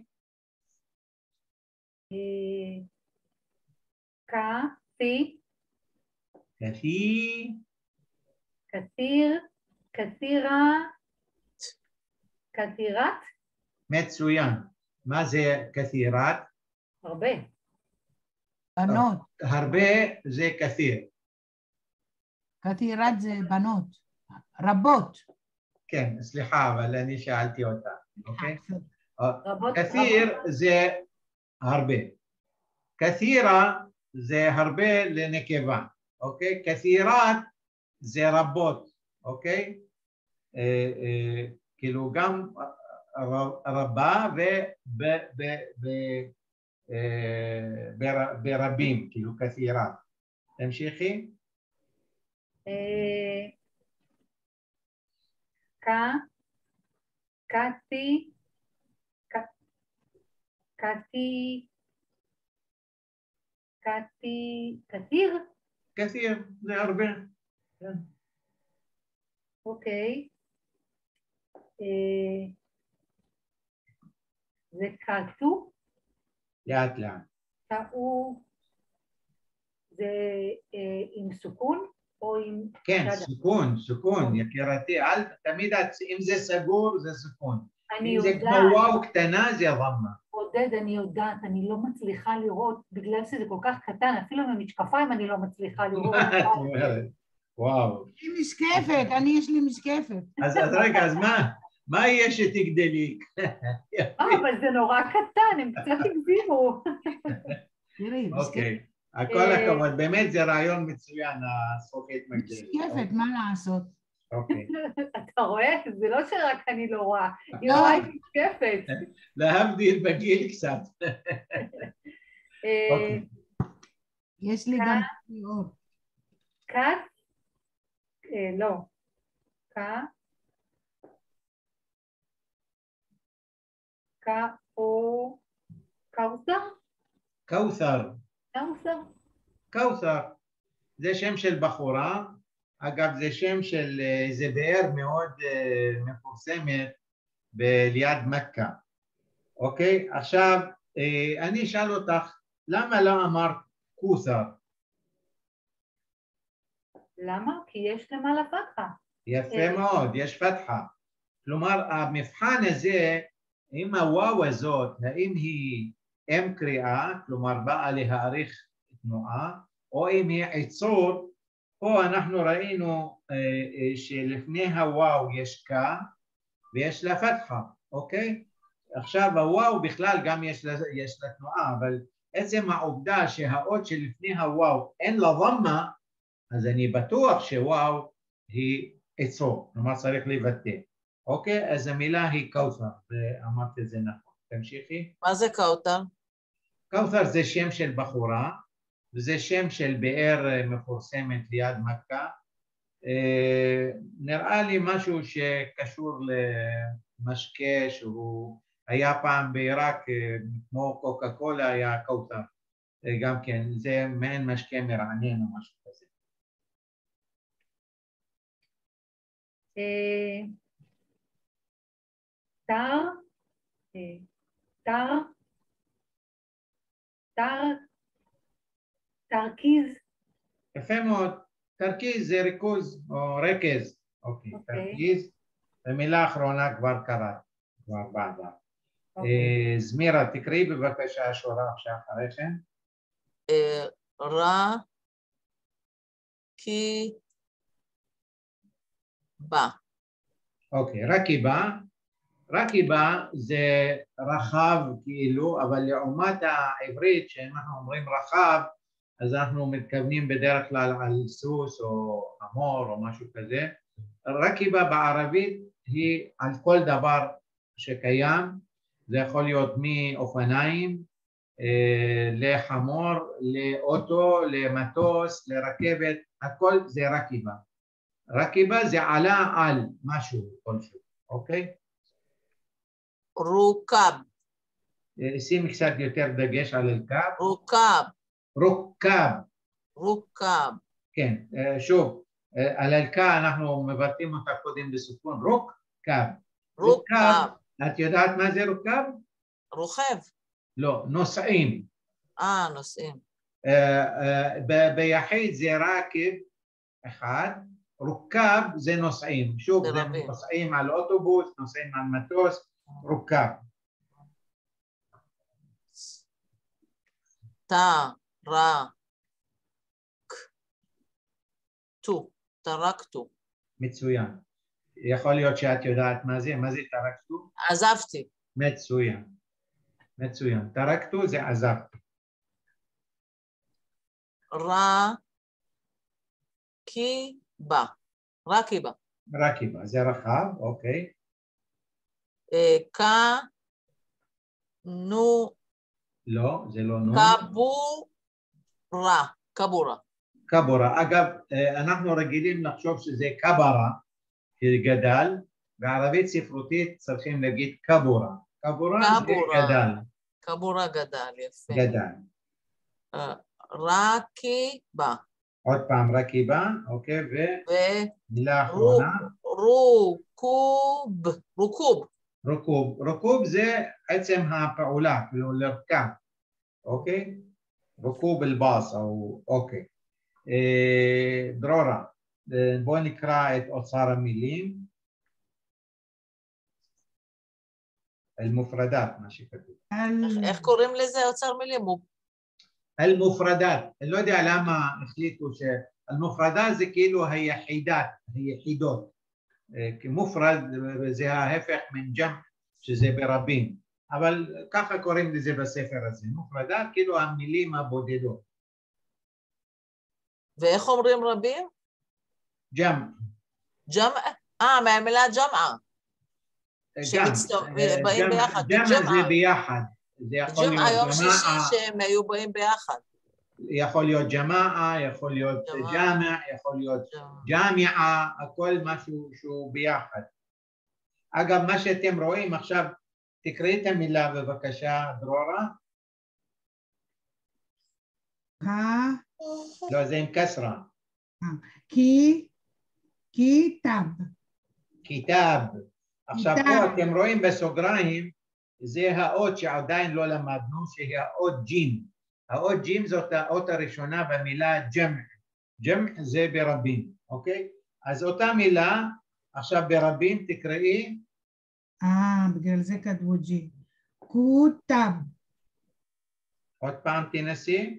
כתי.
כתי.
כתיר. כתירה. כתירת.
מצוין. מה זה כתירת?
הרבה.
בנות.
הרבה זה כתיר.
כתירת זה בנות. רבות.
כן, סליחה, אבל אני שאלתי אותה, אוקיי?
רבות.
כתיר זה הרבה. כתירה זה הרבה לנקבה, אוקיי? כתירת זה רבות, אוקיי? כאילו גם רבה ברבים, כאילו כתירה. תמשיכי.
כתי. כתי. כתיר?
כתיר, זה הרבה.
אוקיי. זה כתו?
לאט לאט.
כתו זה עם סוכון או עם...
כן, סוכון, יקירתי. תמיד אם זה סגור זה סוכון. אם זה כמו וואו קטנה זה רמה.
עודד, אני יודעת, אני לא מצליחה לראות, בגלל שזה כל כך קטן, אפילו עם המשקפיים אני לא מצליחה לראות.
וואו.
יש לי משקפת, יש לי משקפת.
אז רגע, אז מה יהיה שתגדלי?
אבל זה נורא קטן, הם קצת הגזימו.
תראי,
אוקיי, הכל הכבוד, באמת זה רעיון מצוין, הזכוכית מגדלת.
משקפת, מה לעשות?
אוקיי.
אתה רואה? זה לא שרק אני לא רואה, היא רואה עם משקפת.
להבדיל בגיל קצת.
יש לי גם עוד.
כת? לא.
קאות'ר.
קאות'ר.
זה שם של בחורה, אגב זה שם של איזה באר מאוד מפורסמת ליד מקה, אוקיי? עכשיו אני אשאל אותך, למה לא אמרת קות'ר?
למה? כי יש למעלה פתחה.
יפה מאוד, יש פתחה. כלומר, המבחן הזה, עם הוואו הזאת, האם היא אם קריאה, כלומר באה להאריך תנועה, או אם היא עצור, פה אנחנו ראינו שלפני הוואו יש קה ויש לה פתחה, אוקיי? עכשיו הוואו בכלל גם יש לה תנועה, אבל עצם העובדה שהאות שלפני הוואו אין לה דמה, אז אני בטוח שוואו היא עצור, כלומר צריך לבטא, אוקיי? אז המילה היא קאות'ר, ואמרתי את זה נכון. תמשיכי.
מה זה קאוטר?
קאות'ר זה שם של בחורה, וזה שם של באר מפורסמת ליד מכה. נראה לי משהו שקשור למשקה שהוא היה פעם בעיראק, כמו קוקה קולה היה קאות'ר. גם כן, זה מעין משקה מרענן או משהו כזה.
תרכיז.
יפה מאוד. תרכיז זה ריכוז או רכז. אוקיי, תרכיז. ומילה אחרונה כבר קראת, כבר בעבר. זמירה, תקראי בבקשה שורה שאחריכם.
רקיבה.
אוקיי, רקיבה. רקיבה זה רחב כאילו, אבל לעומת העברית שאנחנו אומרים רחב, אז אנחנו מתכוונים בדרך כלל על סוס או חמור או משהו כזה. רקיבה בערבית היא על כל דבר שקיים, זה יכול להיות מאופניים, לחמור, לאוטו, למטוס, לרכבת, הכל זה רקיבה. רקיבה זה עלה על משהו כלשהו, אוקיי?
רוקב.
שים קצת יותר דגש על אל-קאב.
רוקב.
רוקב.
רוקב.
כן, שוב, על אל-קאב אנחנו מבטאים אותה קודם בסוכון, רוקב.
רוקב.
את יודעת מה זה רוקב?
רוכב.
לא, נוסעים.
נוסעים.
ביחיד זה רכב אחד, רוקב זה נוסעים. שוב, זה נוסעים על אוטובוס, נוסעים על מטוס, רוקב.
תרקתו.
מצוין. יכול להיות שאת יודעת מה זה תרקתו?
עזבתי.
מצוין. מצוין. תרקתו זה עזבתי.
רקיבה. רקיבה.
רקיבה, זה רחב, אוקיי. לא, זה לא נו.
קבורה. קבורה.
קבורה. אגב, אנחנו רגילים לחשוב שזה קברה, גדל, בערבית ספרותית צריכים להגיד קבורה. קבורה זה גדל.
קבורה גדל, יפה.
גדל.
רקיבה.
עוד פעם רקיבה, אוקיי, ומילה אחרונה.
רוקוב. רוקוב.
רוקוב. רוקוב זה עצם הפעולה, כאילו לרכב, אוקיי? רוקוב אל-באס, אוקיי. דרורה, בואו נקרא את אוצר המילים. אל-מופרדת, מה שכתוב.
איך קוראים לזה אוצר מילים?
אל-מופרדת. אני לא יודע למה החליטו שאל-מופרדת זה כאילו היחידות. מופרד זה ההפך מן ג'מע, שזה ברבים. אבל ככה קוראים לזה בספר הזה. מופרדת כאילו המילים הבודדות.
ואיך אומרים רבים?
ג'מע.
ג'מע? מהמילה ג'מעה. שבאים ביחד.
ג'מע זה ביחד.
ג'מעה יום שישי שהם היו באים ביחד.
יכול להיות ג'מעה, יכול להיות ג'מע, יכול להיות ג'מעה, הכל משהו שהוא ביחד. אגב, מה שאתם רואים עכשיו, תקראי את המילה בבקשה, דרורה. לא, זה עם כסרה.
כיתב.
כיתב. עכשיו פה אתם רואים בסוגריים, זה האות שעדיין לא למדנו, שהיא האות ג'ים. האות ג'ים זאת האות הראשונה במילה ג'מע. ג'מע זה ברבים, אוקיי? אז אותה מילה, עכשיו ברבים תקראי.
בגלל זה כתבו ג'י. כותב.
עוד פעם תנסי.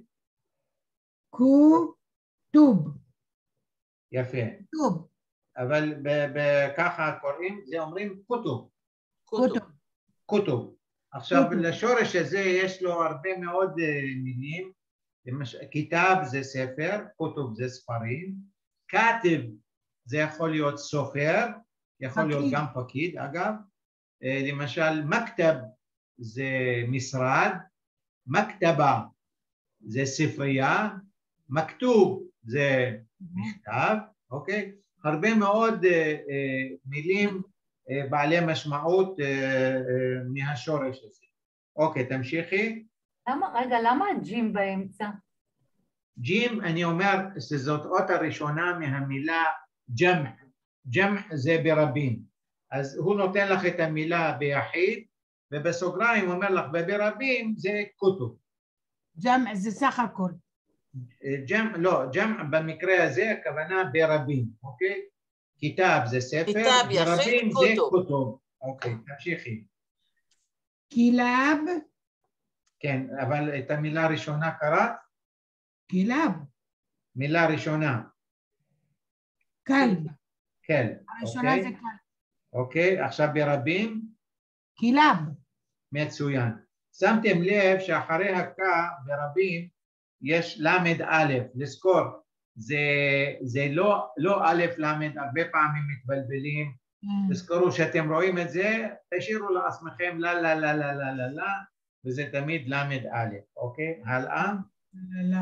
כותוב.
יפה.
כותוב.
אבל ככה קוראים, זה אומרים כותוב.
כותוב.
כותוב. עכשיו לשורש הזה יש לו הרבה מאוד מילים. כיתב זה ספר, כותוב זה ספרים. כתב זה יכול להיות סופר, יכול להיות גם פקיד אגב. למשל מקטב זה משרד, מכתבה זה ספרייה, מכתוב זה מכתב, אוקיי? הרבה מאוד מילים בעלי משמעות מהשורש הזה. אוקיי, תמשיכי.
למה הג'ים באמצע?
ג'ים, אני אומר, שזאת אות הראשונה מהמילה ג'מע. ג'מע זה ברבים. אז הוא נותן לך את המילה ביחיד, ובסוגריים הוא אומר לך, וברבים זה כתוב.
ג'מע זה סך הכל.
ג'מע, לא, ג'מע במקרה הזה הכוונה ברבים, אוקיי? כיתב זה ספר,
כיתב, יחיד,
ברבים זה
כתוב.
כתוב. אוקיי, תמשיכי.
כילאב,
כן, אבל את המילה הראשונה קראת?
כילאב,
מילה ראשונה.
כלב.
כן.
הראשונה
אוקיי?
זה כלב.
אוקיי, עכשיו ברבים?
כילאב.
מצוין. שמתם לב שאחרי הקה ברבים יש למד א', לזכור, זה לא א' למד, הרבה פעמים מתבלבלים, תזכרו שאתם רואים את זה, תשאירו לעצמכם לה לה לה לה לה לה לה, וזה תמיד למד א', אוקיי? הלאה?
לא.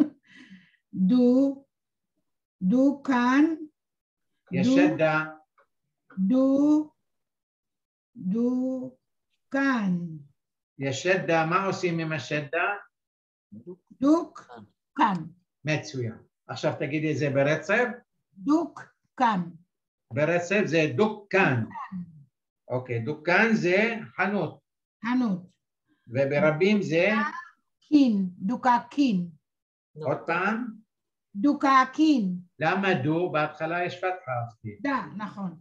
דו כאן.
יש שדה.
דו כאן.
יש שדה, מה עושים עם השדה?
דוק כאן.
מצוין. עכשיו תגידי את זה ברצף.
דוק כאן.
ברצף זה דוקן. אוקיי, דוקן זה חנות.
חנות.
וברבים זה?
קין, דוקקין.
עוד פעם?
דוקקין.
למה דו? בהתחלה יש פתחה.
נכון.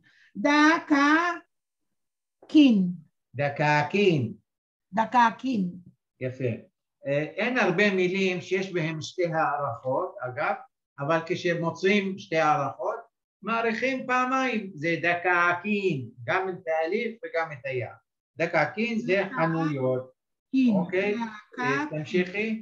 דקקין.
דקקין.
דקקין.
יפה. אין הרבה מילים שיש בהם שתי הערכות, אגב, אבל כשמוצאים שתי הערכות, מעריכים פעמיים, זה דקקין, גם את האליף וגם את היד. דקקין זה חנויות. אוקיי, תמשיכי.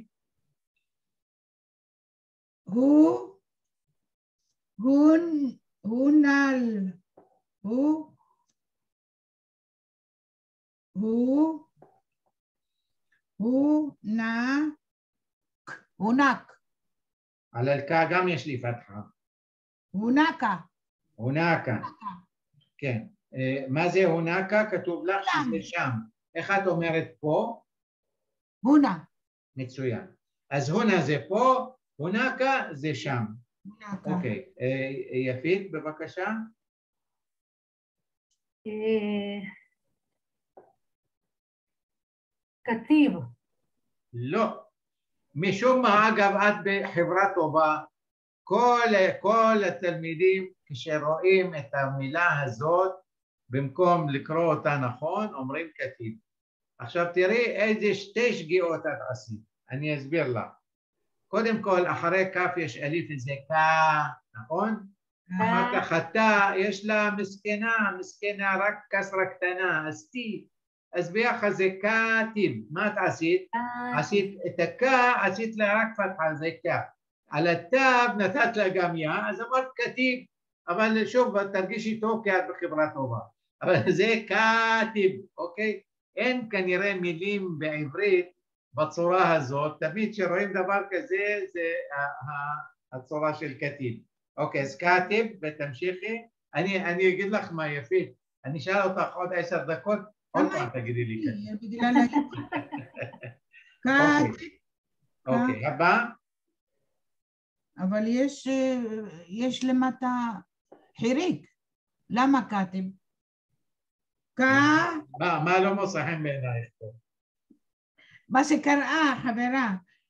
הונק.
על אלקה גם יש לי פתחה.
הונקה.
הונקה. כן. מה זה הונקה? כתוב לך שזה שם. איך את אומרת פה?
הונה.
מצוין. אז הונה זה פה, הונקה זה שם. אוקיי. יפית, בבקשה.
כתיב.
לא. משום מה, אגב, את בחברה טובה, כל התלמידים כשרואים את המילה הזאת, במקום לקרוא אותה נכון, אומרים כתיב. עכשיו תראי איזה שתי שגיאות את עשית, אני אסביר לך. קודם כל, אחרי כף יש אליף וזה קה, נכון? אחר כך אתה, יש לה מסכנה, רק כסרה קטנה, אז תי. אז ביחד זה כתיב. מה את עשית? עשית את הקה, עשית לה רק פתחה, זה קה. על התב נתת לה גם יא, אז אמרת כתיב, אבל שוב, תרגיש איתו כי את בחברה טובה. אבל זה כתיב, אוקיי? אין כנראה מילים בעברית בצורה הזאת, תמיד שרואים דבר כזה, זה הצורה של כתיב. אוקיי, אז כתיב, ותמשיכי. אני אגיד לך מה יפית, אני אשאל אותך עוד 10 דקות, עוד פעם תגידי לי כתיב. אוקיי, הבא?
אבל יש למטה חיריק. למה כתיב?
מה לא מוצא חן בעינייך פה?
מה שקראה, חברה.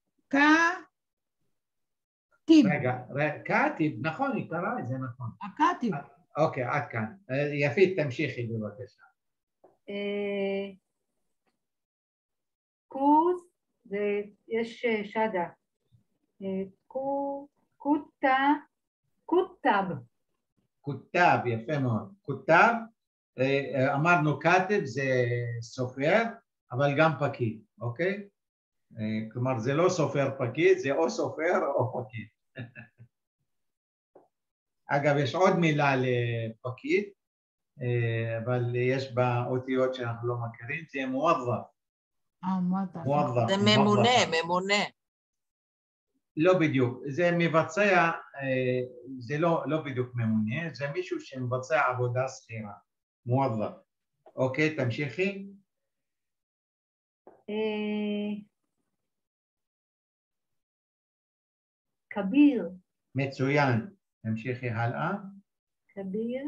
כתיב.
רגע, כתיב, נכון, היא קראה את זה נכון.
הכתיב.
אוקיי, עד כאן. יפית, תמשיכי בבקשה.
כוס, יש שדה. כותב.
כותב, יפה מאוד. כותב, אמרנו כתב זה סופר, אבל גם פקיד, אוקיי? כלומר, זה לא סופר פקיד, זה או סופר או פקיד. אגב, יש עוד מילה לפקיד, אבל יש בה אותיות שאנחנו לא מכירים, זה מווזף. מועדף.
זה ממונה.
לא בדיוק, זה מבצע, זה לא בדיוק ממונה, זה מישהו שמבצע עבודה שכירה, מועדף. אוקיי, תמשיכי.
כביר.
מצוין, תמשיכי הלאה.
כביר.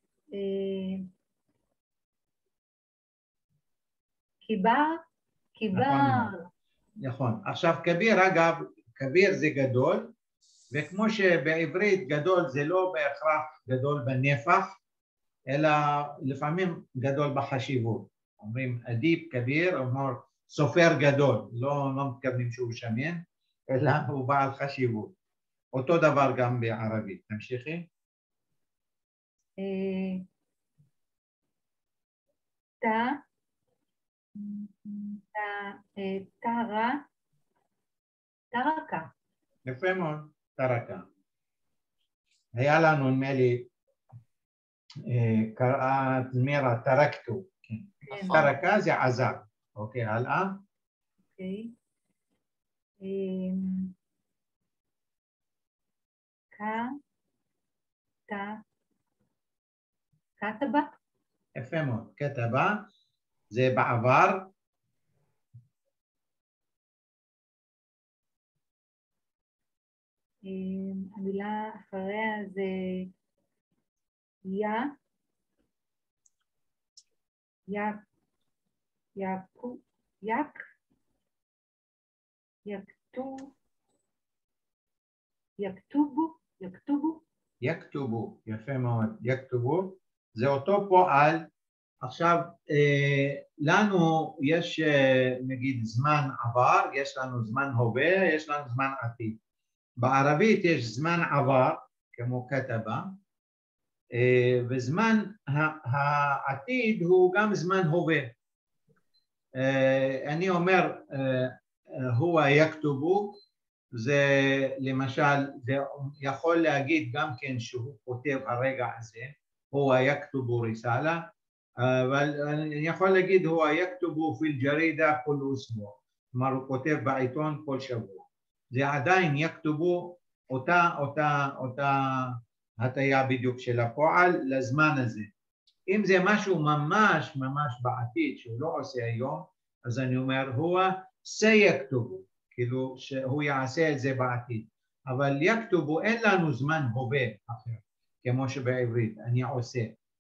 כיבר.
נכון. עכשיו כביר, אגב, כביר זה גדול, וכמו שבעברית גדול זה לא בהכרח גדול בנפח, אלא לפעמים גדול בחשיבות. אומרים אדיב כביר, אומר סופר גדול, לא מתכוונים שהוא שמן, אלא הוא בעל חשיבות. אותו דבר גם בערבית. תמשיכי.
תרקה.
יפה מאוד, תרקה. היה לנו נדמה לי, קראה זמירה תרקתו. תרקה זה עזב. אוקיי, הלאה.
אוקיי. כתבה.
יפה מאוד, כתבה. זה בעבר.
המילה אחריה זה
יכתובו, יפה מאוד, יכתובו. זה אותו פועל. עכשיו, לנו יש נגיד זמן עבר, יש לנו זמן הווה, יש לנו זמן עתיד. בערבית יש זמן עבר, כמו כתבה, וזמן העתיד הוא גם זמן הווה. אני אומר, הוא יכתובו, זה למשל, זה יכול להגיד גם כן שהוא כותב הרגע הזה, הוא יכתובו ריסאלה, אבל אני יכול להגיד הוא יכתובו פיל ג'רידה כל אסבוע, כלומר הוא כותב בעיתון כל שבוע. זה עדיין יכתובו אותה הטיה בדיוק של הפועל לזמן הזה. אם זה משהו ממש בעתיד שהוא לא עושה היום, אז אני אומר הוא סייכתובו, כאילו שהוא יעשה את זה בעתיד. אבל יכתובו אין לנו זמן הווה אחר, כמו שבעברית אני עושה.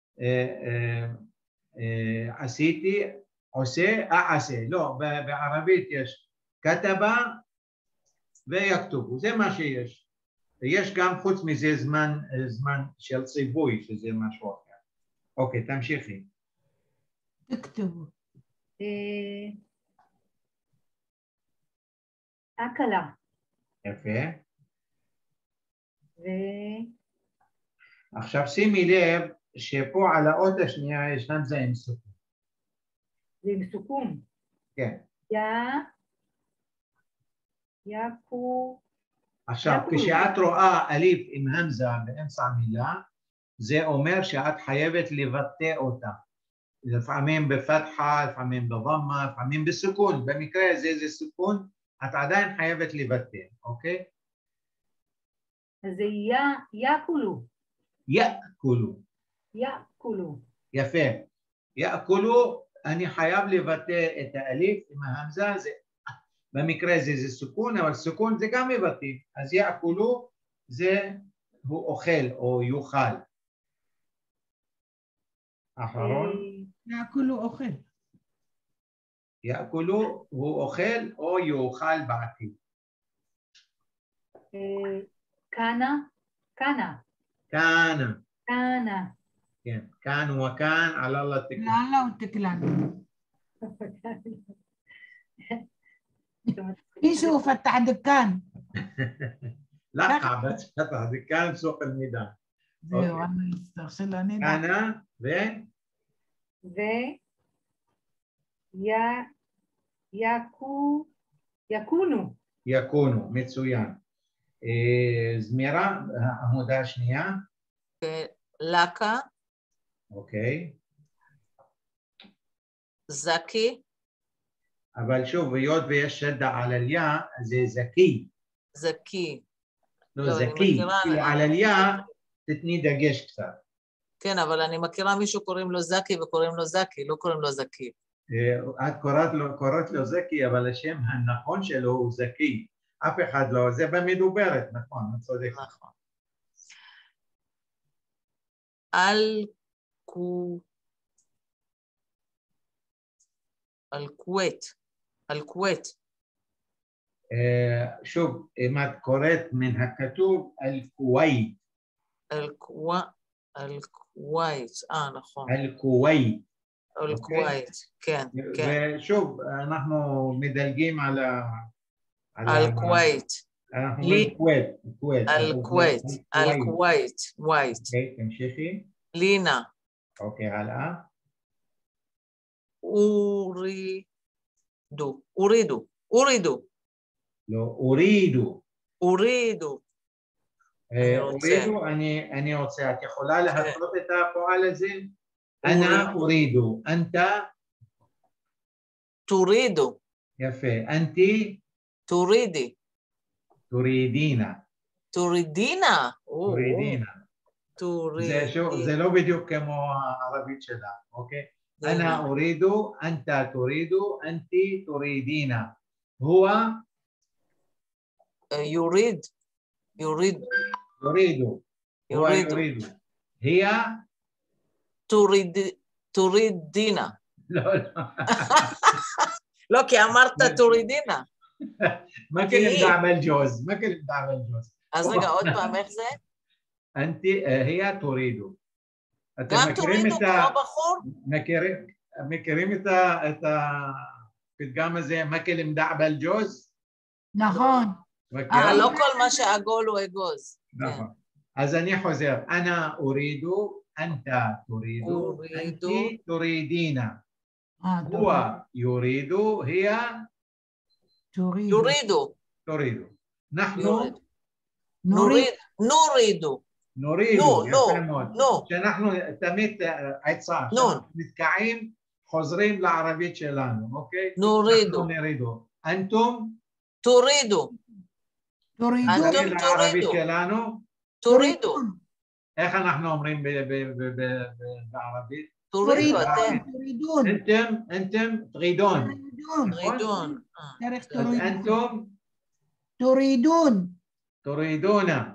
עשיתי, עושה, אעשה. לא, בערבית יש כתבה ויכתובו, זה מה שיש. יש גם חוץ מזה זמן של ציווי, שזה משהו אחר. אוקיי, תמשיכי.
תכתבו.
הקלה.
יפה. עכשיו שימי לב שפה על האות השנייה יש זה עם סוכון.
זה עם סוכון.
כן.
יקו.
עכשיו, כשאת רואה אליף עם המזה באמצע המילה, זה אומר שאת חייבת לבטא אותה. לפעמים בפתחה, לפעמים בדמה, לפעמים בסוכון. במקרה הזה זה סוכון, את עדיין חייבת לבטא, אוקיי?
אז זה יקולו.
יאכולו.
יאכולו.
יפה. יאכולו, אני חייב לבטא את האליף עם ההמזה, במקרה הזה זה סוכון, אבל סוכון זה גם מבטא. אז יאכולו זה הוא אוכל או יאכל. אחרון.
יאכולו אוכל.
יאכולו הוא אוכל או יאכל בעתיד.
כאנה. כאנה.
כאנה.
כאנה.
כן, כאן וכאן, על אללה תקלן.
אללה ותקלן. מישהו פתח דקן.
לא, בس פתח דקן סוق الميدان.
זהו, אני אצטרך שלא נדע.
כאנה
יקונו.
יקונו, מצוין. זמירה, העמודה השנייה.
לקה.
אוקיי.
זקי.
אבל שוב, היות ויש שדע על אליה, אז זה זקי.
זקי.
לא, זקי. כאילו על אליה, תתני דגש קצת.
כן, אבל אני מכירה מישהו קוראים לו זקי וקוראים לו זקי, לא קוראים לו זקי.
את קוראת לו זקי, אבל השם הנכון שלו הוא זקי. אף אחד לא, זה במדוברת, נכון, את צודקת.
נכון. אל-כווית.
שוב, אם את קוראת מן הכתוב אל-כווית.
אל-כווית, נכון.
אל-כווית.
אל-כווית, כן.
ושוב, אנחנו מדלגים על
אל-כווית.
אנחנו אומרים כווית.
אל-כווית. ווייט.
אוקיי, תמשיכי.
לינה.
אוקיי, הלאה.
אורידו.
לא, אורידו.
אורידו,
אני רוצה. את יכולה להפנות את הפועל הזה? אנה אורידו. אנתה?
תורידו.
יפה. אנתי?
תורידי.
תורידינה.
תורידינה.
זה לא בדיוק כמו הערבית שלה, אוקיי? אנה אורידו, אנתה תורידו, אנתי תורידינה. هو
يريد
هو يريد هي
تريدين
לא
לא, כי אמרת תורידינה.
ما كلمة دعم الجوز
אז רגע, עוד פעם, איך זה?
هي تريد.
גם תורידו כמו בחור?
מכירים את הפתגם הזה, מה כלם דעב אל-ג'וז?
נכון.
לא כל מה שעגול הוא אגוז.
נכון. אז אני חוזר, אנה אורידו, אנתה תורידו, אנתי תורידינה. הוא יורידו, היא
תורידו.
אנחנו
נורידו.
יפה מאוד. שאנחנו תמיד עצה, שאנחנו נתקעים, חוזרים לערבית שלנו, אוקיי? נורידו. אנתום?
תורידו.
לערבית שלנו?
תורידו.
איך אנחנו אומרים בערבית?
תורידו,
אנתם תרידון. אנתום? תורידונה.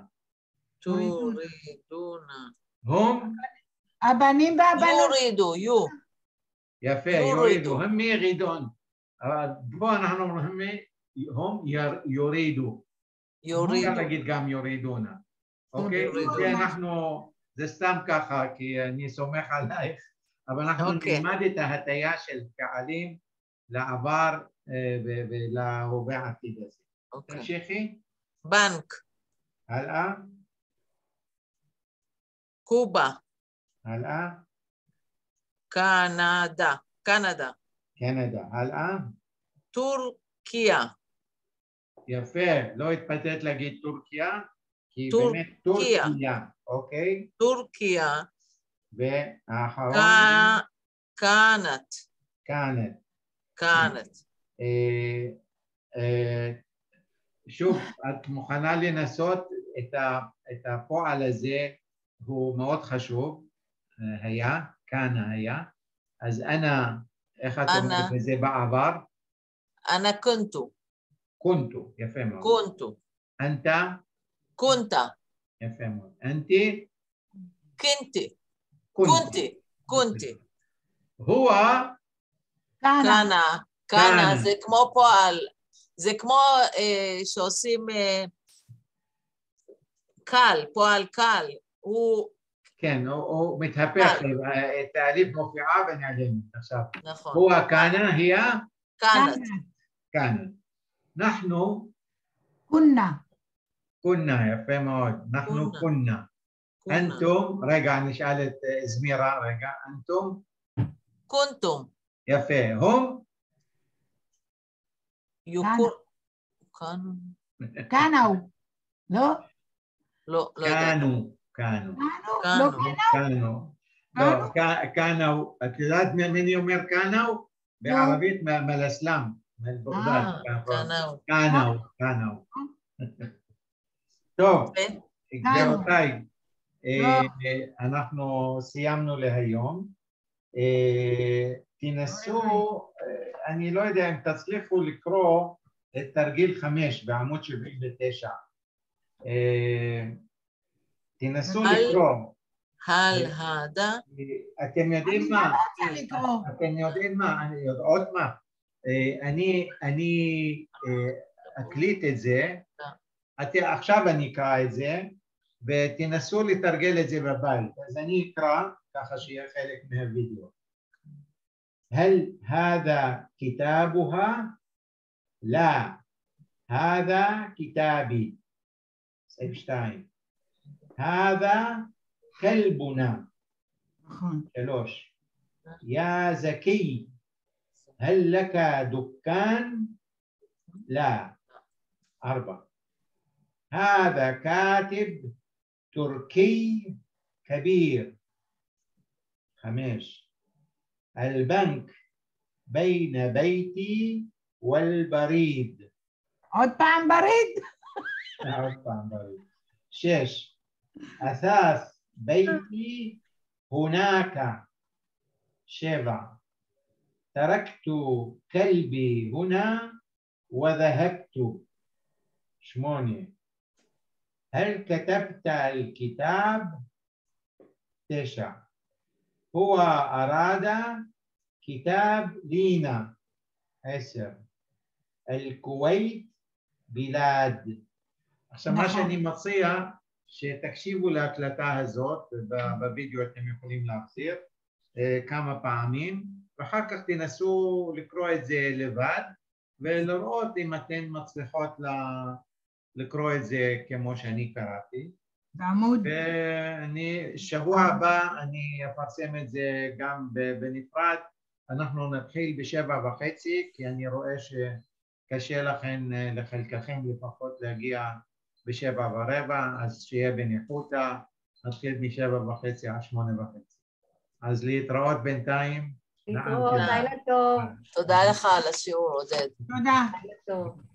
הם?
הבנים והבנות.
יפה, יורידו. הם ירידון. פה אנחנו אומרים הם יורידו. אפשר להגיד גם יורידונה. אוקיי? זה סתם ככה, כי אני סומך עלייך, אבל אנחנו נלמד את ההטיה של קהלים לעבר ולהווה העתיד הזה. תמשיכי.
בנק.
הלאה.
קובה.
הלאה.
קנדה.
הלאה.
טורקיה.
יפה, לא התפתית להגיד טורקיה, כי באמת טורקיה, אוקיי?
טורקיה.
והאחרון?
כנת.
שוב, את מוכנה לנסות את הפועל הזה, הוא מאוד חשוב, היה, אז אנה, איך את אומרת בזה בעבר?
אנה
קונטו, יפה מאוד.
קונטו.
אנתה?
קונטה.
יפה מאוד. אנתי?
קונטי.
הוא?
קנה, זה כמו פועל, זה כמו שעושים קל, פועל קל, הוא...
כן, הוא מתהפך, תאליף מופיעה ונעלמת עכשיו.
נכון.
הוא הקנה, היא?
קנת.
אנחנו? כונה, יפה מאוד. אנחנו כונה. אנתום, רגע, נשאל את זמירה, רגע, אנתום?
כונתום.
יפה, הם?
קנו. לא?
לא.
קנו. את יודעת מי אומר קנו? בערבית מלסלם. מהבגדד.
קנאו.
קנאו. טוב, גבירותיי, אנחנו סיימנו להיום. תנסו, אני לא יודע אם תצליחו לקרוא את תרגיל 5 בעמוד 79. תנסו לקרוא.
הלהדה.
אתם יודעים מה? אתם יודעים מה? יודעות מה? אני אקליט את זה, עכשיו אני אקרא את זה, ותנסו לתרגל את זה בבית. אז אני אקרא ככה שיהיה חלק מהווידאו. هل هذا كتابها؟ لا، هذا كتابي. סעיף 2. هذا كلبنا. 3. يا زكي، هل لك دكان؟ لا. 4. هذا كاتب تركي كبير. 5. البنك بين بيتي والبريد.
עוד פעם ברيد.
עוד פעם ברيد. 6. أثاث بيتي هناك. 7. تركت كلبي هنا وذهبت. 8. هل كتبت الكتاب؟ 9. هو أراد كتاب لينا. 10. الكويت بلاد. עכשיו מה שאני מציע שתקשיבו להקלטה הזאת, בווידאו אתם יכולים להחזיר כמה פעמים, ואחר כך תנסו לקרוא את זה לבד ולראות אם אתן מצליחות לקרוא את זה כמו שאני קראתי.
בעמוד.
ואני, שבוע הבא אני אפרסם את זה גם בנפרד. אנחנו נתחיל ב7:30, כי אני רואה שקשה לכם, לחלקכם לפחות להגיע ב7:15, אז שיהיה בניחותא, נתחיל מ7:30 עד 8:30. אז להתראות בינתיים.
להתראות, לילה טוב.
תודה לך על השיעור, עודד.
תודה.
לילה טוב.